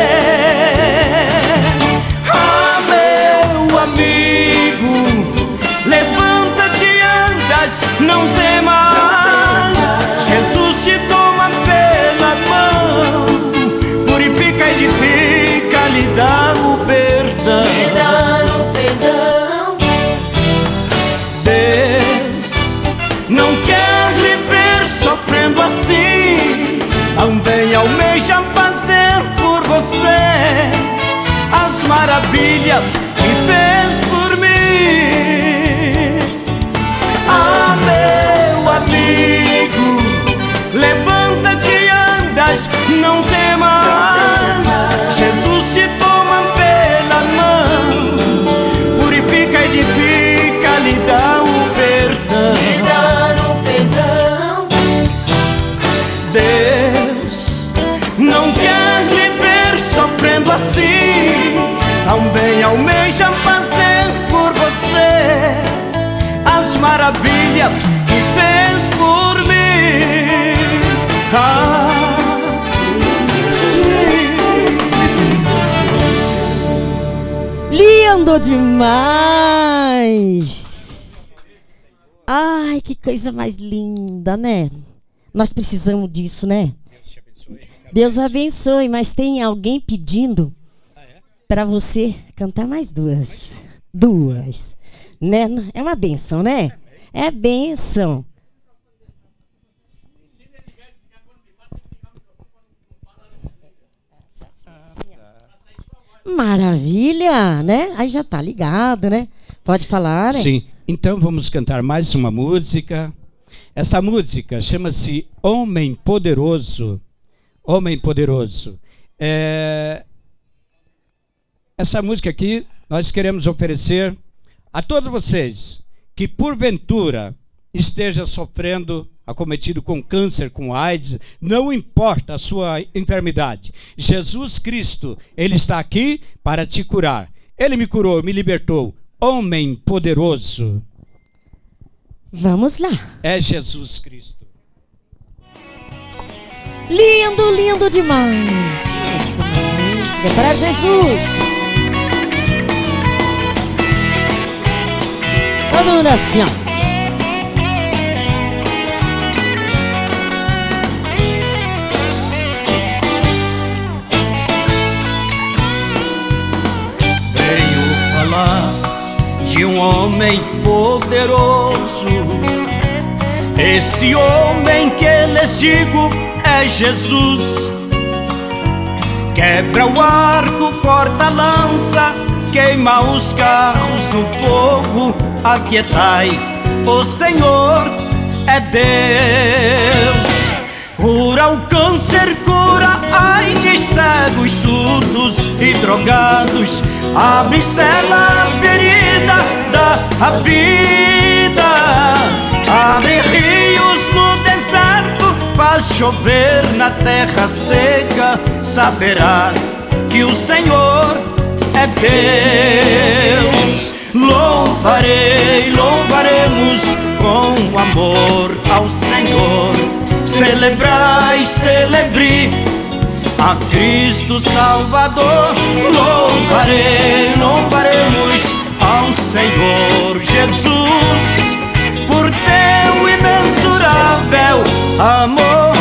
Ah, meu amigo, levanta-te e andas, não temas. Jesus te toma pela mão, purifica, edifica, lhe dá o perdão. Deus não quer lhe ver sofrendo assim, também almeja fazer por você as maravilhas que fez por mim. Ah, meu amigo, levanta-te e andas, não temas. Jesus te toma pela mão, purifica, edifica, lhe dá o perdão. Deus não quer lhe ver sofrendo assim, também almeja fazer por você as maravilhas que fez por mim. Lindo demais! Ai, que coisa mais linda, né? Nós precisamos disso, né? Deus abençoe, mas tem alguém pedindo para você cantar mais duas. Duas. Né? É uma bênção, né? É bênção. Maravilha, né? Aí já tá ligado, né? Pode falar, né? Sim. Então vamos cantar mais uma música. Essa música chama-se Homem Poderoso. Homem Poderoso. Essa música aqui nós queremos oferecer a todos vocês que porventura esteja sofrendo, acometido com câncer, com AIDS, não importa a sua enfermidade. Jesus Cristo, Ele está aqui para te curar. Ele me curou, me libertou. Homem poderoso. Vamos lá. É Jesus Cristo. Lindo, lindo demais. Mais uma música para Jesus. Todo mundo assim, ó. De um homem poderoso, esse homem que lhes digo é Jesus. Quebra o arco, corta a lança, queima os carros no fogo. Aquietai, o Senhor é Deus. Cura o câncer, cura AIDS, cegos, surdos e drogados. Abre, sela a ferida da vida. Abre rios no deserto, faz chover na terra seca. Saberá que o Senhor é Deus. Louvarei, louvaremos com amor ao Senhor. Celebrai, celebre a Cristo Salvador. Louvarei, louvaremos ao Senhor Jesus por teu imensurável amor.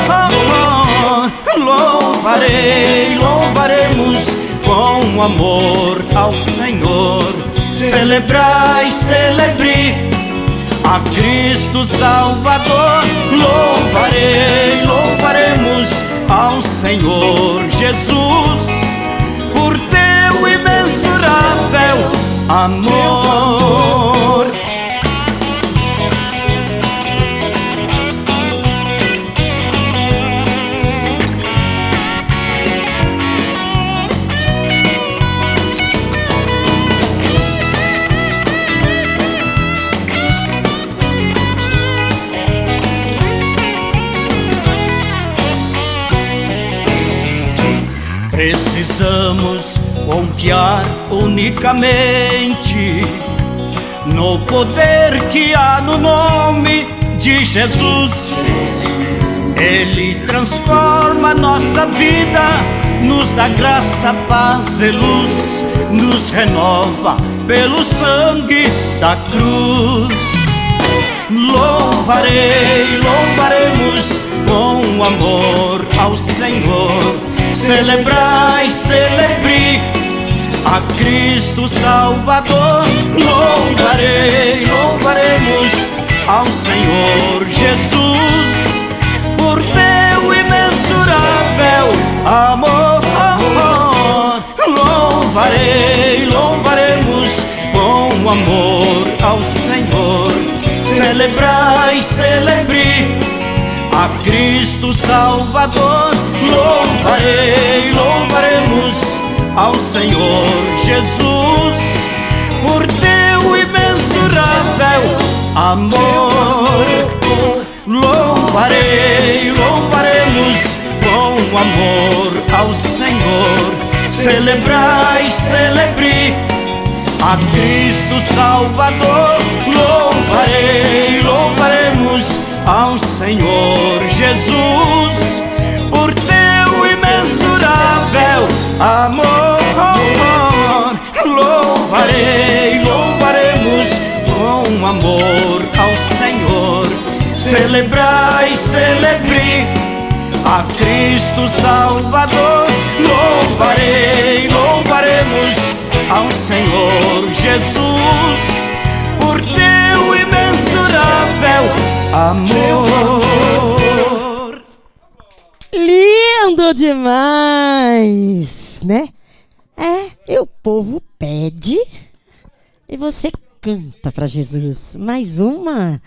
Louvarei, louvaremos com amor ao Senhor. Celebrai, celebre a Cristo Salvador. Louvarei, louvaremos ao Senhor Jesus por teu imensurável amor. Precisamos confiar unicamente no poder que há no nome de Jesus. Ele transforma nossa vida, nos dá graça, paz e luz, nos renova pelo sangue da cruz. Louvarei, louvaremos com amor ao Senhor. Celebrai, celebre a Cristo Salvador. Louvarei, louvaremos ao Senhor Jesus por teu imensurável amor. Louvarei, louvaremos com amor ao Senhor. Celebrai, celebre a Cristo Salvador. Louvarei, louvaremos ao Senhor Jesus por teu imensurável amor. Louvarei, louvaremos com amor ao Senhor. Celebrai, celebre a Cristo Salvador. Louvarei, louvaremos ao Senhor Jesus por teu imensurável amor. Louvaremos com amor ao Senhor. Celebrai, celebre a Cristo Salvador. Louvaremos ao Senhor Jesus por teu imensurável amor. Lindo demais, né? E o povo pede e você canta para Jesus. Mais uma.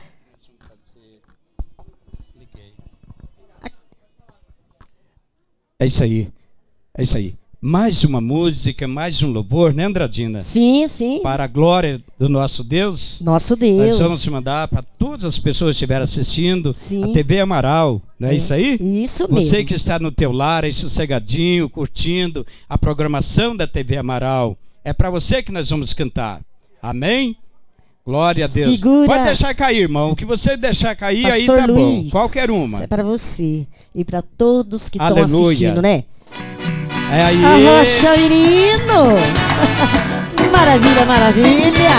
É isso aí. É isso aí. Mais uma música, mais um louvor, né, Andradina? Sim, sim. Para a glória do nosso Deus. Nosso Deus. Nós vamos mandar para todas as pessoas que estiverem assistindo, sim, a TV Amaral, não é isso aí? Isso mesmo. Você que está no teu lar, aí sossegadinho, curtindo a programação da TV Amaral, é para você que nós vamos cantar. Amém? Glória a Deus. Segura. Pode deixar cair, irmão. O que você deixar cair, Pastor aí tá Luiz, bom. Qualquer uma. É para você e para todos que estão Aleluia. assistindo, né? É aí. Arrocha, menino! Maravilha, maravilha!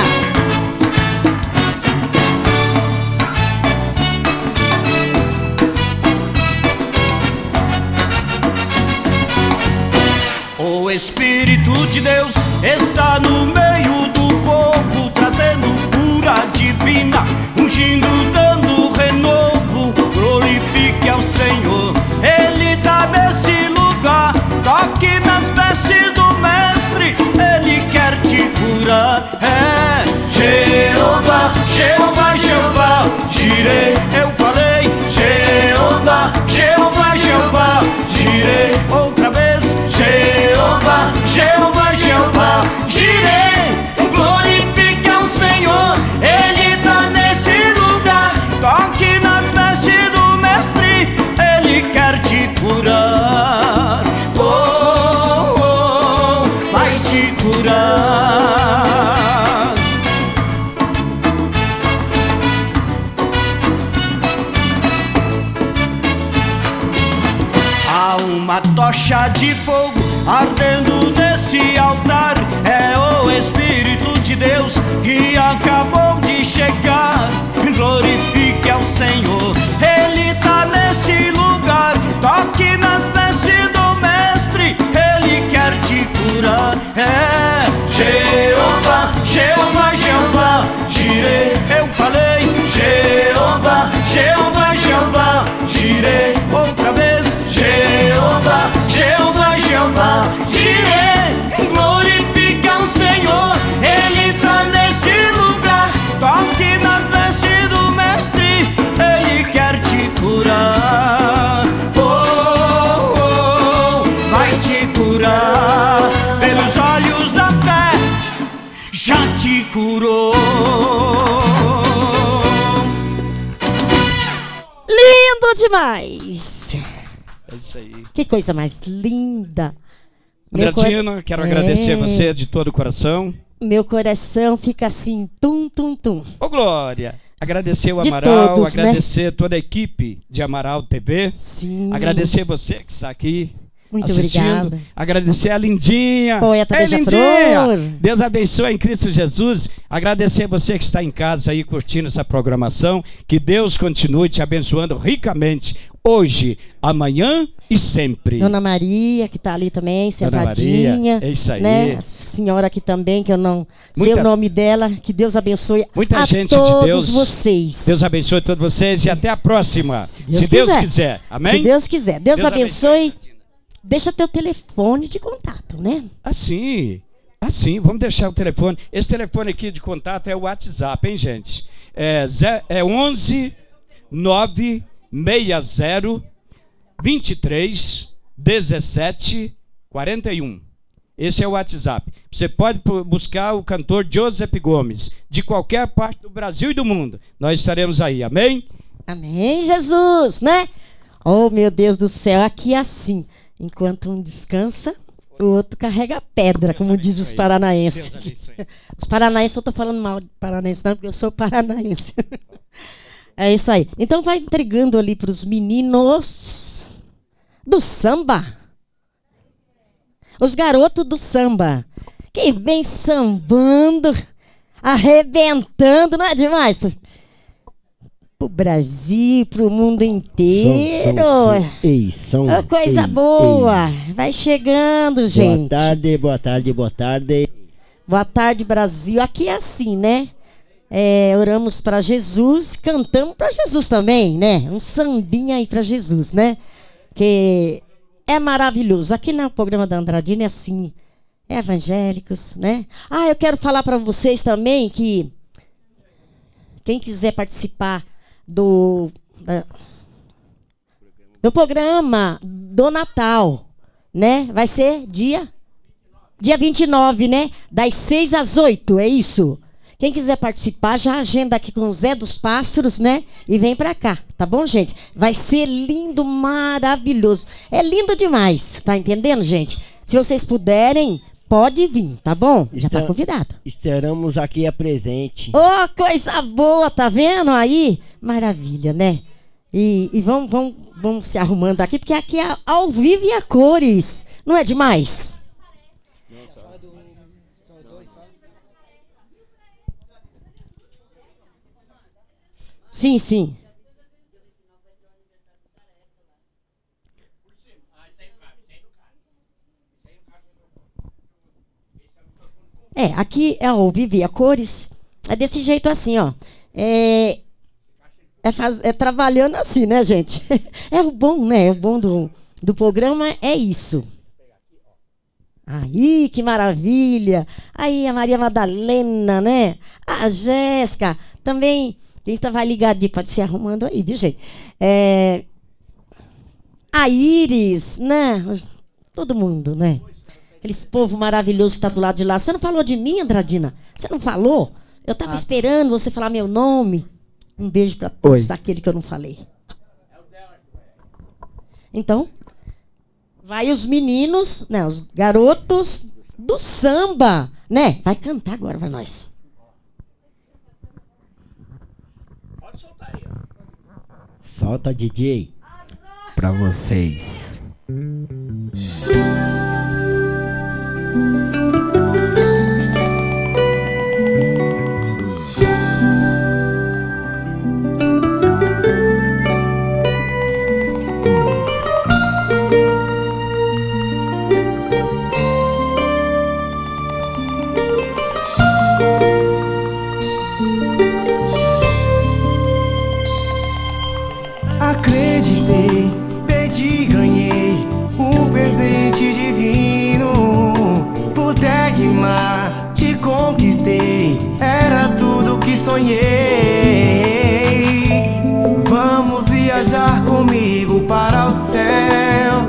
O Espírito de Deus está no meio do povo, trazendo cura divina, ungindo, dando renovo. Glorifique ao Senhor, Ele está nesse lugar. Toque nas vestes do Mestre, Ele quer te curar. É Jeová, Jeová, Jeová, Jireh. Eu falei Jeová, Jeová, Jeová, Jireh. Outra vez Jeová, Jeová, Jeová, Jireh. Glorifique ao Senhor, Ele está nesse lugar. Toque nas vestes do Mestre, Ele quer te curar. Vai te curar. Há uma tocha de fogo ardendo nesse altar. É o Espírito de Deus que acabou de chegar. Glorifique ao Senhor, Ele está nesse lugar. Toque nas vestes do Mestre, Ele quer te curar. É Jeová, Jeová, Jeová, Jireh. Eu falei Jeová, Jeová, Jeová, Jireh. Outra vez Jeová, Jeová, Jeová, Jireh. Glorifica ao Senhor, Ele está nesse lugar. Toque nas vestes do Mestre, Ele quer te curar. Vai te curar. Pelos olhos da fé, já te curou. Lindo demais! É isso aí. Que coisa mais linda! Andradina, quero agradecer a você de todo o coração. Meu coração fica assim, tum, tum, tum. Ô, Glória! Agradecer o De Amaral, todos, agradecer toda a equipe de Amaral TV. Sim. Agradecer você que está aqui Muito assistindo. obrigada. Agradecer a Lindinha. Poeta Lindinha! Beija-Flor. Deus abençoe em Cristo Jesus. Agradecer você que está em casa aí curtindo essa programação. Que Deus continue te abençoando ricamente hoje, amanhã e sempre. Dona Maria, que está ali também, Dona sentadinha. Maria, é isso aí. Né? A senhora aqui também, que eu não sei Muita- o nome dela. Que Deus abençoe Muita a gente todos de Deus. vocês. Deus abençoe todos vocês e até a próxima. Se Deus quiser. Amém? Se Deus quiser. Deus Deus abençoe. Deixa teu telefone de contato, né? Assim, vamos deixar o telefone. Esse telefone aqui de contato é o WhatsApp, hein, gente? É 11 960 23 17 41. Esse é o WhatsApp. Você pode buscar o cantor Joseph Gomes, de qualquer parte do Brasil e do mundo. Nós estaremos aí, amém? Amém, Jesus, né? Oh, meu Deus do céu, aqui é assim. Enquanto um descansa, o outro carrega a pedra, como diz os paranaenses. Os paranaenses, eu estou falando mal de paranaense não, porque eu sou paranaense. É isso aí. Então vai entregando ali para os meninos do samba. Os garotos do samba. Que vem sambando, arrebentando, não é demais? Pro Brasil, pro mundo inteiro. Coisa boa. Vai chegando, gente. Boa tarde, boa tarde, boa tarde. Boa tarde, Brasil. Aqui é assim, né? Oramos para Jesus, cantamos para Jesus também, né? Um sambinha aí para Jesus, né? Que é maravilhoso. Aqui no programa da Andradina é assim, é evangélicos, né? Eu quero falar para vocês também que quem quiser participar do programa do Natal, né? Vai ser dia 29, né? Das 6 às 8, é isso? Quem quiser participar, já agenda aqui com o Zé dos Pássaros, né? E vem pra cá, tá bom, gente? Vai ser lindo, maravilhoso. É lindo demais, tá entendendo, gente? Se vocês puderem, pode vir, tá bom? Já tá convidado. Estaremos aqui a presente. Oh, coisa boa, tá vendo aí? Maravilha, né? E vamos se arrumando aqui, porque aqui é ao vivo e a cores. Não é demais? Sim, sim. Aqui é ao vivo e a cores. É desse jeito assim, ó. É trabalhando assim, né, gente? É o bom, né? O bom do programa é isso. Aí, que maravilha. Aí, a Maria Madalena, né? A Jéssica. Também, quem estava ligado, pode se arrumando aí, viu, gente? A Iris, né? Todo mundo, né? Aqueles povo maravilhoso que está do lado de lá. Você não falou de mim, Andradina? Você não falou? Eu estava esperando você falar meu nome. Um beijo para todos aquele que eu não falei. Então, vai os meninos, né, os garotos do samba, né? Vai cantar agora para nós. Pode soltar aí. Solta, DJ. Para vocês. Acreditei, pedi, ganhei um presente divino. Por Tegmar te conquistei, era tudo que sonhei. Vamos viajar comigo para o céu,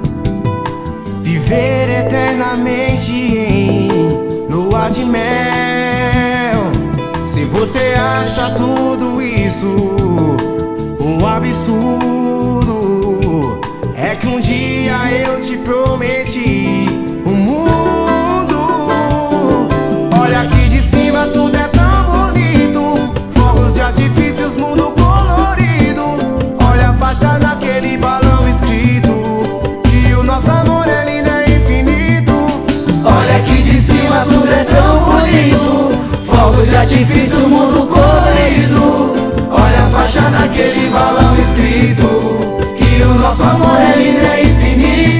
viver eternamente em lua de mel. Se você acha tudo isso um absurdo, é que um dia eu te prometi um mundo. Olha aqui de cima, tudo é tão bonito, fogos de artifícios, mundo colorido. Olha a faixa naquele balão escrito que o nosso amor é lindo, é infinito. Olha aqui de cima, tudo é tão bonito, fogos de artifícios, mundo colorido. Olha a faixa naquele balão escrito que o nosso amor é lindo, é infinito.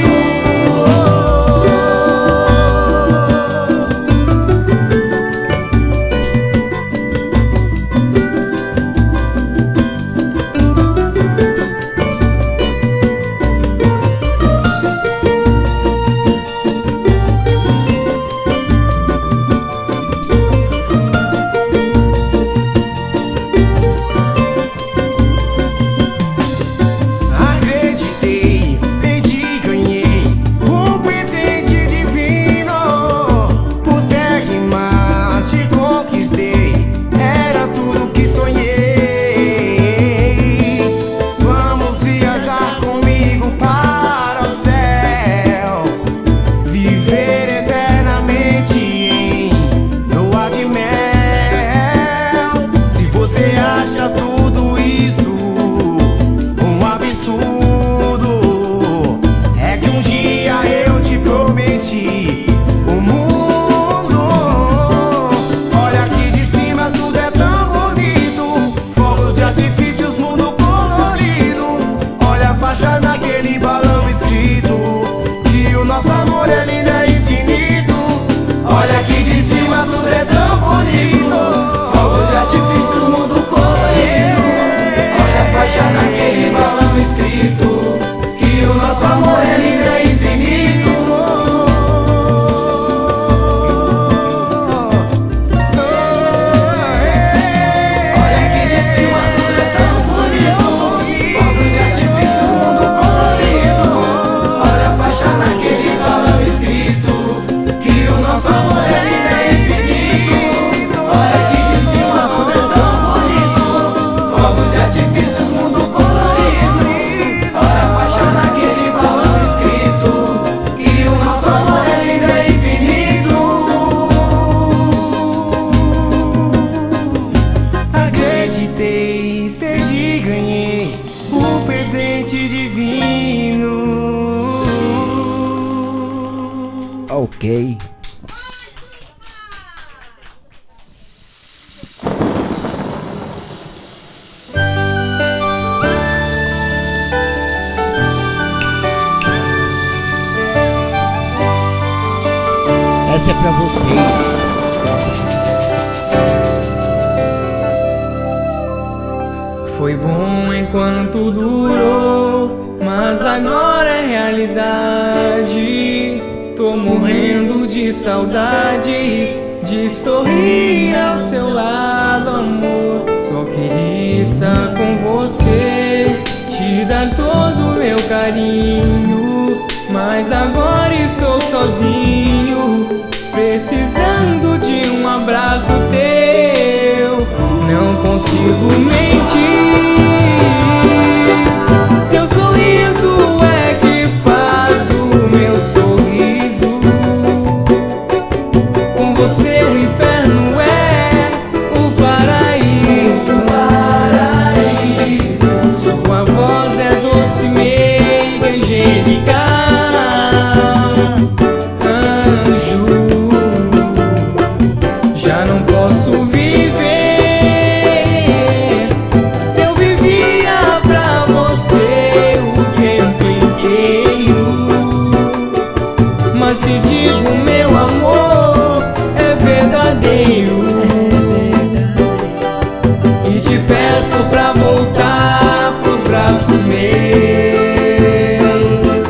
Ok. Essa é pra vocês. Foi bom enquanto durou, mas agora é realidade. Tô morrendo de saudade de sorrir ao seu lado, amor. Só queria estar com você, te dar todo o meu carinho, mas agora estou sozinho, precisando de um abraço teu. Não consigo mentir. Seu sorriso é que faz o meu sorriso. Com você o inferno é o paraíso. Sua voz é doce, meiga, angelical. Anjo, já não posso viver. Se eu vivia pra você o tempo inteiro, mas se digo meu amor é verdadeiro, e te peço pra voltar pros braços meus.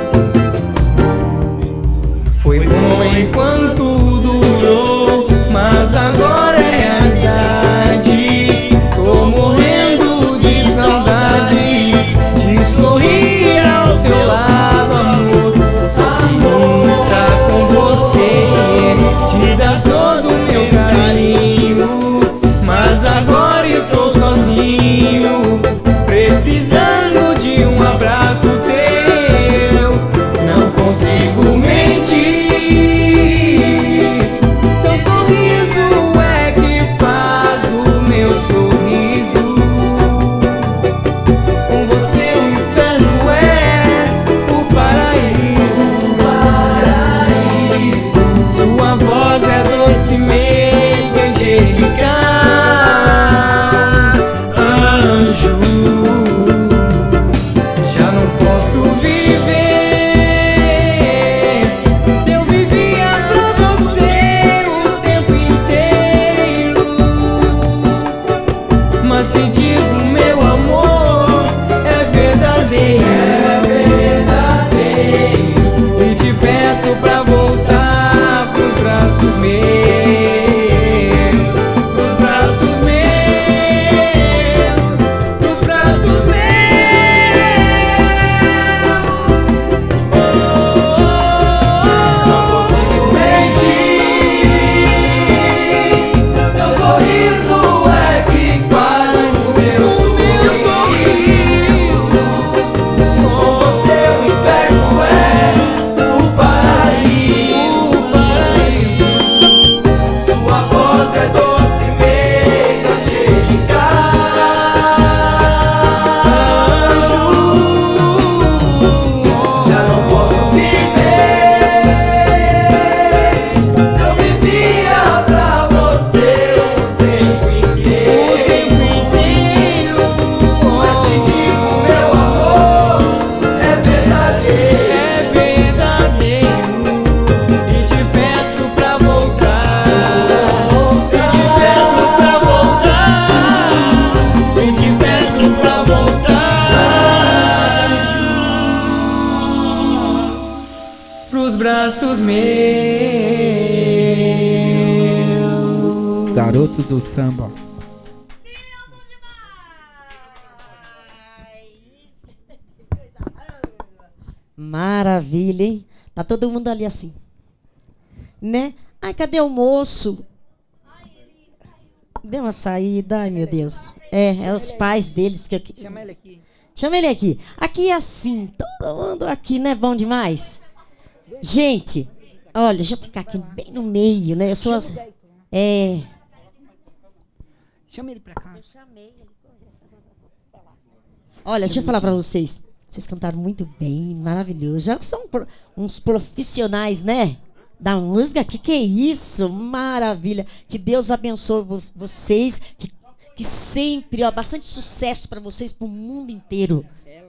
Foi bom enquanto durou, mas agora é realidade. Tô morrendo de saudade de sorrir ao seu lado, amor. Só queria estar com você, te dar todo o meu carinho, mas agora estou sozinho, precisando de um abraço teu. Não consigo mentir. Seu sorriso é que faz o meu sorriso. Com você o inferno é o paraíso. Sua voz é doce, meiga, angelical. Anjo, já não posso viver. Se eu vivia pra você o tempo inteiro, mas se digo meu amor é verdadeiro, e te peço pra voltar pros braços meus, pros braços meus, pros braços meus. Não consigo mentir. Seu sorriso é que faz o meu sorriso. Com você o inferno é o paraíso. Sua voz é doce, meiga, angelical. Anjo, já não posso viver. Se eu vivia pra você o tempo inteiro, mas te digo meu amor é verdadeiro, e te peço pra voltar, e te peço pra voltar, e te peço pra voltar pros braços meus. Garoto do samba. Maravilha, hein? Tá todo mundo ali assim, né? Ai, cadê o moço? Deu uma saída, ai meu Deus. É os pais deles que eu... Chama ele aqui. Chama ele aqui. Aqui é assim, todo mundo aqui, né? Bom demais. Gente, olha, deixa eu ficar aqui bem no meio, né? Eu sou as... Chama ele pra cá. Olha, deixa eu falar pra vocês. Vocês cantaram muito bem, maravilhoso. Já são uns profissionais, né? Da música? Que é isso? Maravilha. Que Deus abençoe vocês. Que sempre, ó, bastante sucesso para vocês, para o mundo inteiro.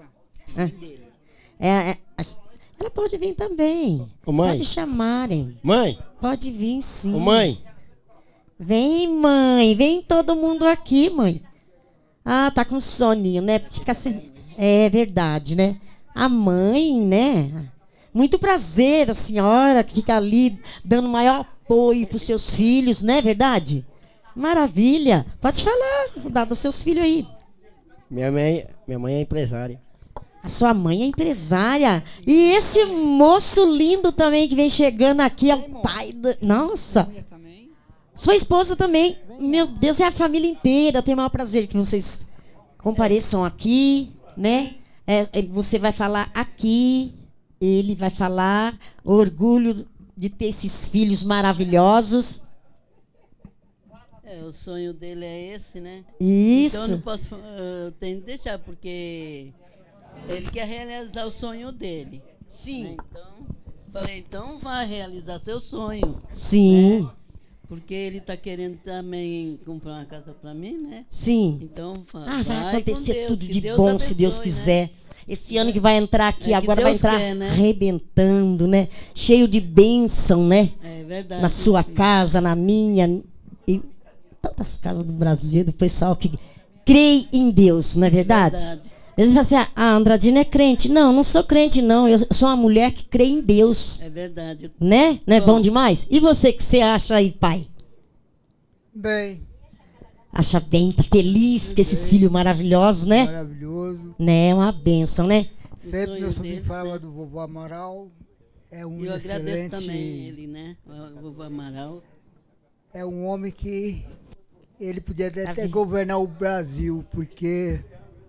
Ela pode vir também. Ô, mãe. Pode chamarem. Mãe. Pode vir, sim. Ô, mãe. Vem, mãe. Vem todo mundo aqui, mãe. Ah, tá com soninho, né? Fica sem... É verdade, né? A mãe, né? Muito prazer, a senhora que fica ali dando maior apoio para os seus filhos, não é verdade? Maravilha. Pode falar, dá dos seus filhos aí. Minha mãe é empresária. A sua mãe é empresária. E esse moço lindo também que vem chegando aqui é o pai da... Nossa. Sua esposa também. Meu Deus, é a família inteira. Tem o maior prazer que vocês compareçam aqui, né? Você vai falar aqui. Ele vai falar. Orgulho de ter esses filhos maravilhosos. O sonho dele é esse, né? Isso. Então eu não posso, eu tenho que deixar, porque ele quer realizar o sonho dele. Sim. Né? Então, falei, então vai realizar seu sonho. Sim. Né? Porque ele está querendo também comprar uma casa para mim, né? Sim. Então vai acontecer Deus, tudo de Deus bom, abençoe, se Deus quiser. Né? Esse ano que vai entrar aqui, agora vai Deus entrar quer, né? arrebentando, né? Cheio de bênção, né? É verdade. Na sua casa, na minha, e tantas casas do Brasil, do pessoal que crê em Deus, não é verdade? Verdade. Às vezes você fala assim, a Andradina é crente. Não, não sou crente, não. Eu sou uma mulher que crê em Deus. É verdade. Né? Não é bom demais? E você, que você acha aí, pai? Bem. Acha bem, tá feliz com esses filhos maravilhosos, né? Maravilhoso. Né, uma bênção, né? Sempre meu sobrinho falava do vovô Amaral. É um eu excelente... agradeço também ele, né? O vovô Amaral. É um homem que ele podia até governar o Brasil, porque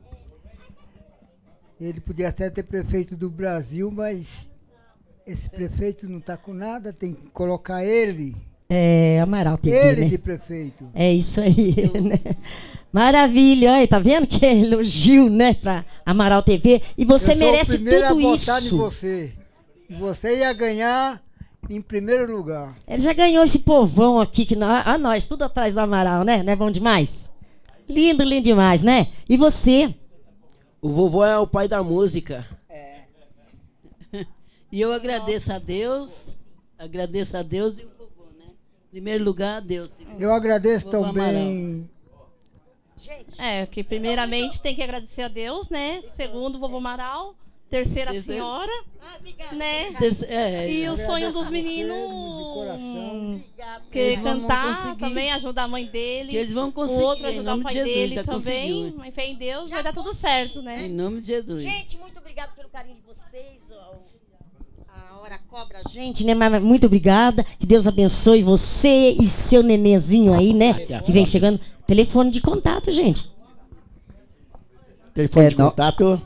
ele podia até ter prefeito do Brasil, mas esse prefeito não está com nada, tem que colocar ele. Amaral TV, ele né? de prefeito. É isso aí, né? Maravilha, olha, tá vendo que é elogio, né, pra Amaral TV? E você merece tudo isso. Eu sou o primeiro a votar em você. Você ia ganhar em primeiro lugar. Ele já ganhou esse povão aqui, que nós, tudo atrás do Amaral, né? Não é bom demais? Lindo, lindo demais, né? E você? O vovô é o pai da música. E eu agradeço a Deus e o vovô, né? Em primeiro lugar, a Deus. Eu agradeço também. Que primeiramente tem que agradecer a Deus, né? Segundo, o vovô Amaral. Terceira, a senhora. Né? E o sonho dos meninos que cantar também, ajudar a mãe dele. Que eles vão conseguir. O outro ajudar o pai Jesus, dele também. Mas fé em Deus, vai dar tudo certo, né? Em nome de Jesus. Gente, muito obrigada pelo carinho de vocês. A hora cobra a gente, né? Mas muito obrigada. Que Deus abençoe você e seu nenenzinho aí, né? Que vem chegando. Telefone de contato, gente. Telefone de contato.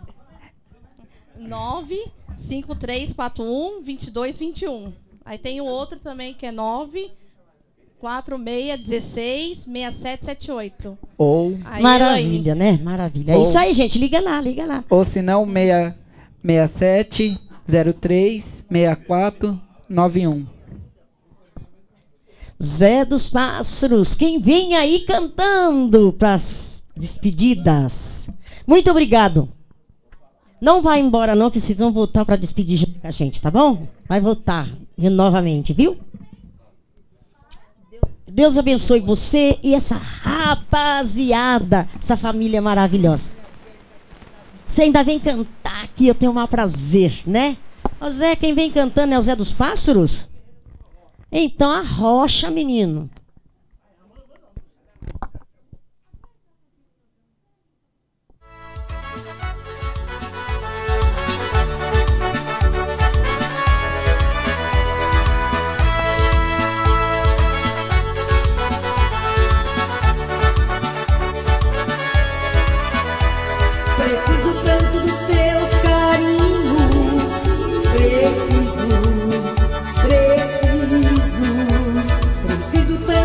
95341-2221. Aí tem o outro também que é 946166778. Ou maravilha, né? Maravilha. É isso aí, gente. Liga lá, liga lá. Ou se não, 667 03 64 91. Zé dos Pássaros, quem vem aí cantando para as despedidas. Muito obrigado. Não vai embora não, que vocês vão voltar para despedir a gente, tá bom? Vai voltar novamente, viu? Deus abençoe você e essa rapaziada, essa família maravilhosa. Você ainda vem cantar aqui, eu tenho o maior prazer, né? Ô Zé, quem vem cantando é o Zé dos Pássaros? Então arrocha, menino. Preciso tanto dos teus carinhos. Preciso tanto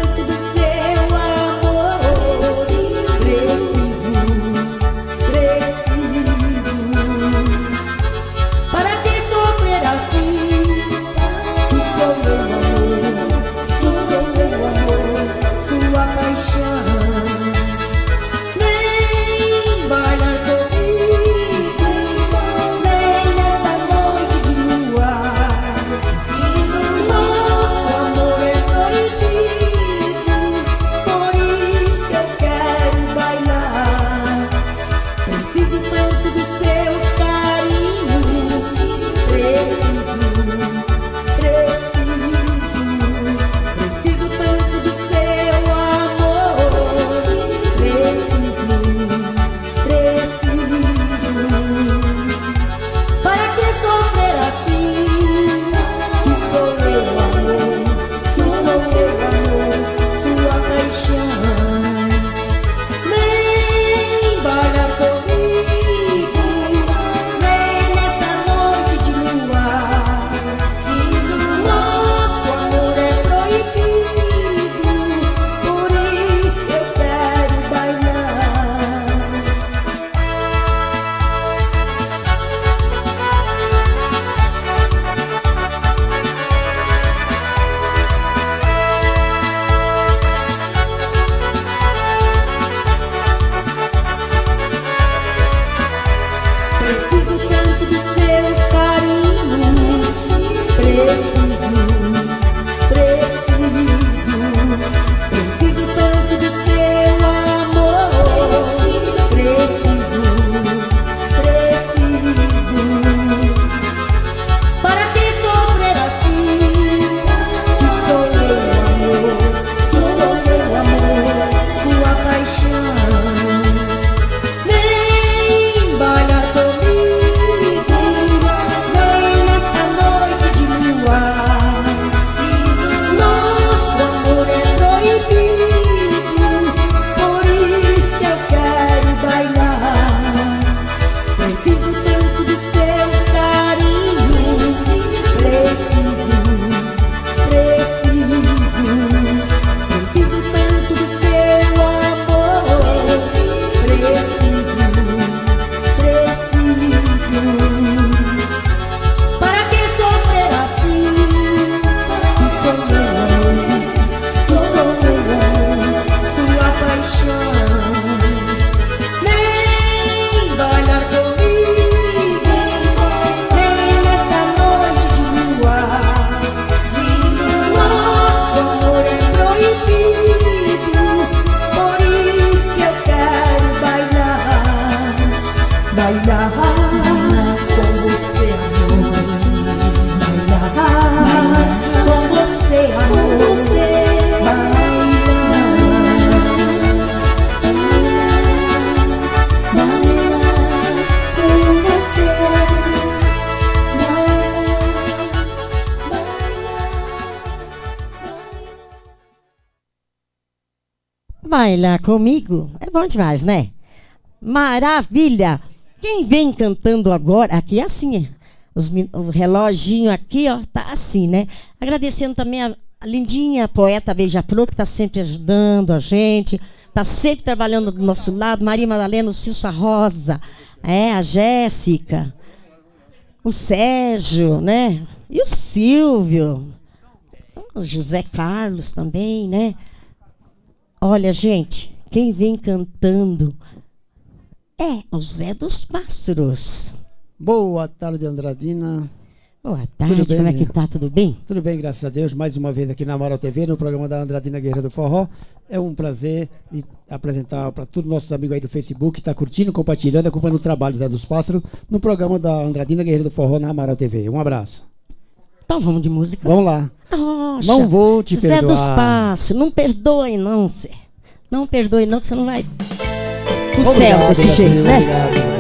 bailar comigo? É bom demais, né? Maravilha! Quem vem cantando agora, aqui é assim, o reloginho aqui, ó, tá assim, né? Agradecendo também a lindinha poeta Beija-Flor, que está sempre ajudando a gente, está sempre trabalhando do nosso lado, Maria Madalena, o Silsa Rosa, a Jéssica, o Sérgio, né? E o Silvio, o José Carlos também, né? Olha, gente, quem vem cantando é o Zé dos Pássaros. Boa tarde, Andradina. Boa tarde, como é que tá? Tudo bem? Tudo bem, graças a Deus. Mais uma vez aqui na Amaral TV, no programa da Andradina Guerreira do Forró. É um prazer de apresentar para todos os nossos amigos aí do Facebook, que está curtindo, compartilhando, acompanhando o trabalho da dos Pássaros, no programa da Andradina Guerreira do Forró na Amaral TV. Um abraço. Então vamos de música. Vamos lá. Rocha, não vou te perdoar. Zé dos Pássaros, não perdoe não, Zé. Não perdoe não, que você não vai pro céu desse jeito, né? Obrigado.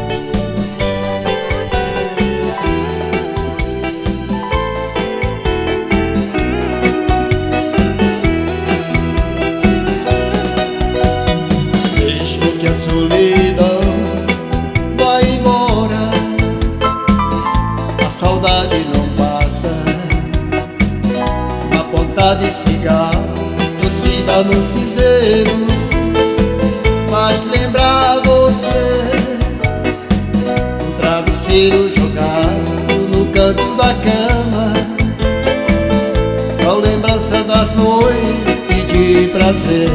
Que a solidão vai embora, a saudade não passa, a ponta de cigarro, torcida no cinzeiro, faz lembrar você, um travesseiro jogado no canto da cama, só lembrança das noites de prazer.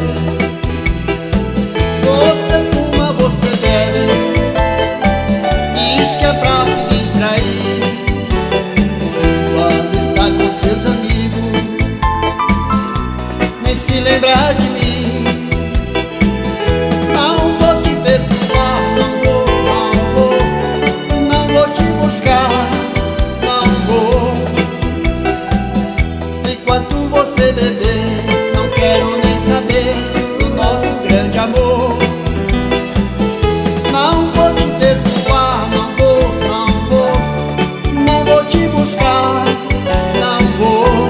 Você fuma, você bebe, diz que é pra se distrair. Quando está com seus amigos, nem se lembra de mim. Não vou te perdoar, não vou te buscar, não vou. Enquanto você beber, não quero nem saber do nosso grande amor. Não vou te perdoar, não vou te buscar, não vou.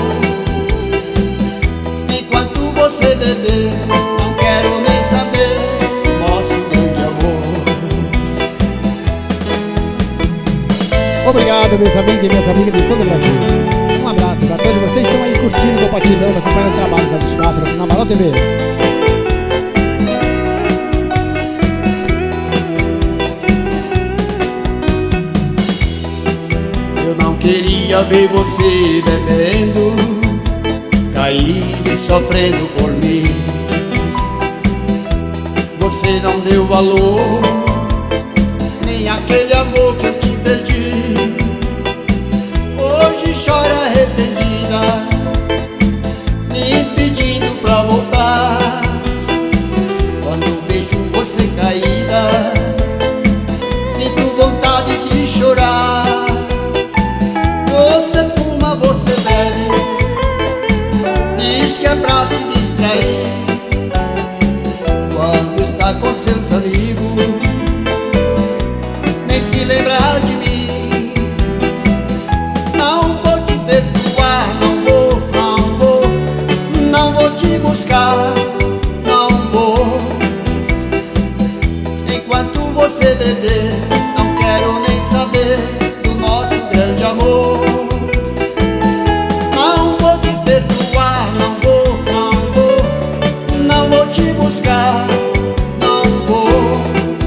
Enquanto você beber, não quero nem saber do nosso grande amor. Obrigado, meus amigos e minhas amigas de todo o Brasil. Um abraço para todos vocês que estão aí curtindo, compartilhando, acompanhando o trabalho da dos Pássaros aqui na Amaral TV. Queria ver você bebendo, caído e sofrendo por mim. Você não deu valor, nem aquele amor que eu te perdi. Hoje chora arrependida, me pedindo pra voltar. Quando vejo você caída, sinto vontade de chorar. Você fuma, você bebe, diz que é pra se distrair. Quando está com seus amigos, nem se lembra de mim. Não vou te perdoar, não vou te buscar, não vou. Enquanto você beber, não quero nem saber do nosso grande amor. Não vou te perdoar, não vou te buscar, não vou.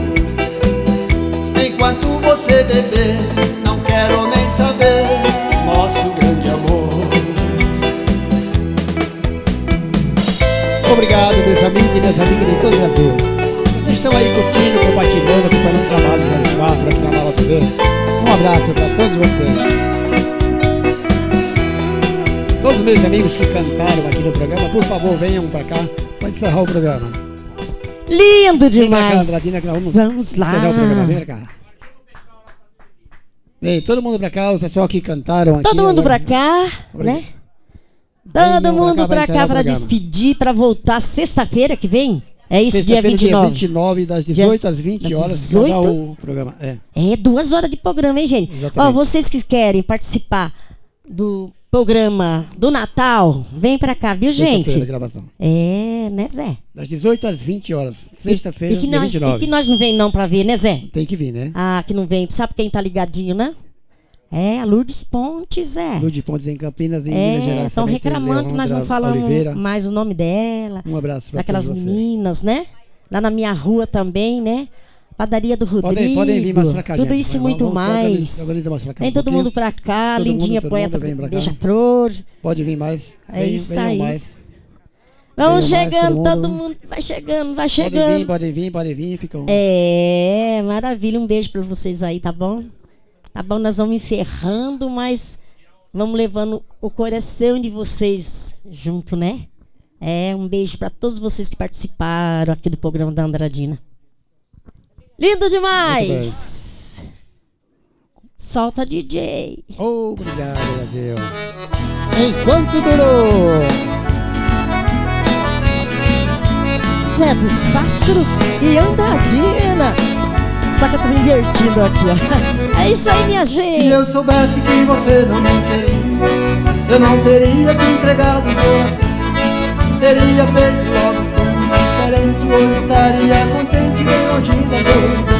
Enquanto você beber, não quero nem saber nosso grande amor. Obrigado, meus amigos e minhas amigas de todo o Brasil. Vocês estão aí curtindo, compartilhando, acompanhando o trabalho da dos Pássaros aqui na Amaral TV. Um abraço para todos vocês. Todos os meus amigos que cantaram aqui no programa, por favor, venham para cá para encerrar o programa. Lindo demais. Vamos lá. Encerrar o programa. Vem pra cá. Vem, todo mundo para cá, o pessoal que cantaram aqui. Todo mundo para cá, né? Todo mundo para cá para despedir, para voltar sexta-feira que vem. É isso, dia 29. Dia 29, das 18 às 20 horas, 18? o programa. É 2 horas de programa, hein, gente? Ó, vocês que querem participar programa do Natal, vem pra cá, viu, gente? Sexta-feira, gravação. É, né, Zé? Das 18 às 20 horas. Sexta-feira, dia 29. E que nós não vem não pra ver, né, Zé? Tem que vir, né? Ah, que não vem. Sabe quem tá ligadinho, né? É, a Lourdes Pontes, Zé. Lourdes Pontes em Campinas, em Minas Gerais. Estão reclamando que nós não falamos mais o nome dela. Um abraço pra daquelas todos meninas, né? Lá na minha rua também, né? Padaria do Rodrigo. Podem vir mais pra cá, tudo gente. isso e muito mais. Vem todo mundo pra cá, Lindinha Poeta, Beija-Flor. Pode vir mais. É isso aí. Mais. Vamos chegando, todo mundo vai chegando, vai chegando. Podem vir, fica um... É, maravilha, um beijo pra vocês aí, tá bom? Tá bom, nós vamos encerrando, mas vamos levando o coração de vocês junto, né? É, um beijo pra todos vocês que participaram aqui do programa da Andradina. Lindo demais! Solta, DJ. Obrigado, Brasil. Enquanto durou. Zé dos Pássaros e Andradina. Só que eu tô me divertindo aqui, ó. É isso aí, minha gente. Se eu soubesse que você não me queria, eu não teria te entregado o coração. Teria feito logo tudo diferente. Hoje estaria contente, bem longe da dor.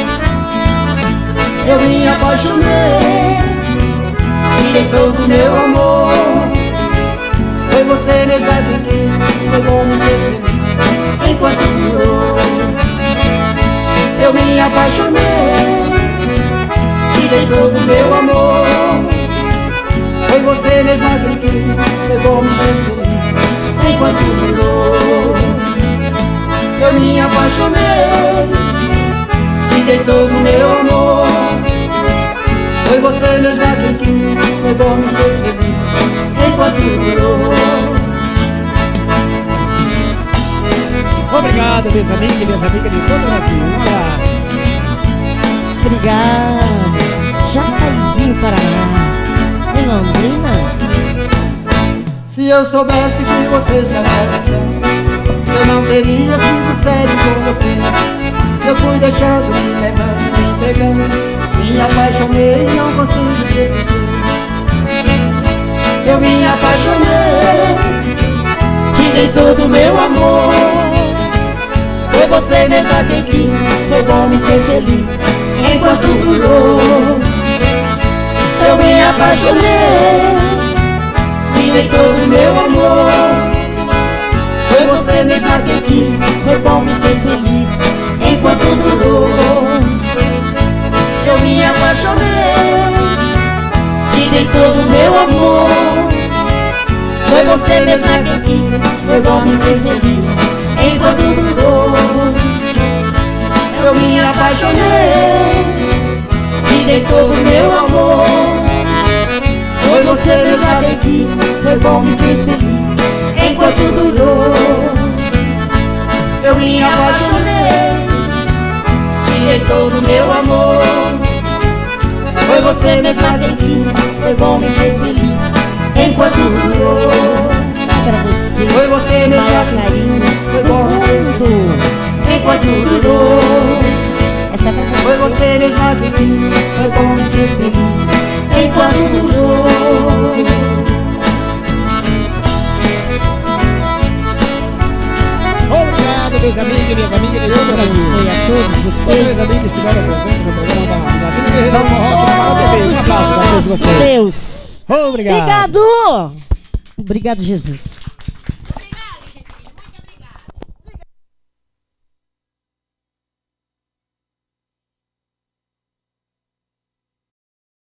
Eu me apaixonei, tirei todo o meu amor. Foi você mesma que levou me feliz enquanto durou. Eu me apaixonei, tirei todo o meu amor. Foi você mesma que levou me feliz enquanto durou. Eu me apaixonei, tirei todo o meu amor. Foi você mesma que levou me feliz enquanto durou. Obrigado, meus amigos e minhas amigas de todo o Brasil. Um abraço. Obrigado. Jataizinho, Paraná. Em Londrina. Se eu soubesse que você estava aqui, eu não teria sido sério com você. Eu fui deixando, me levando, me entregando. Me apaixonei e não consigo te esquecer. Eu me apaixonei, tirei todo o meu amor. Foi você mesma quem quis, foi bom me ter feliz enquanto durou. Eu me apaixonei, tirei todo o meu amor. Foi você mesma quem quis, foi bom me ter feliz enquanto durou. Eu me apaixonei, tirei todo o meu amor. Foi você mesma quem quis, foi bom me ter feliz enquanto durou. Eu me apaixonei, tirei todo o meu amor. Foi você mesma quem quis, foi bom me ter feliz enquanto durou. Eu me apaixonei, tirei todo o meu amor. Foi você mesma quem quis, foi bom me ter feliz enquanto durou. Pra vocês, foi você mesma carinho, foi bom me ter feliz enquanto durou. Essa é pra vocês. Foi você mesma quem quis, foi bom me ter feliz enquanto durou. Obrigado, meus amigos e minhas amigas de todo o Brasil. A todos vocês. Meus amigos estiveram presentes no programa da Andradina Guerreiro do Forró aqui na Mara TV. Um abraço para todos vocês. Deus. Obrigado. Obrigado. Obrigado, Jesus.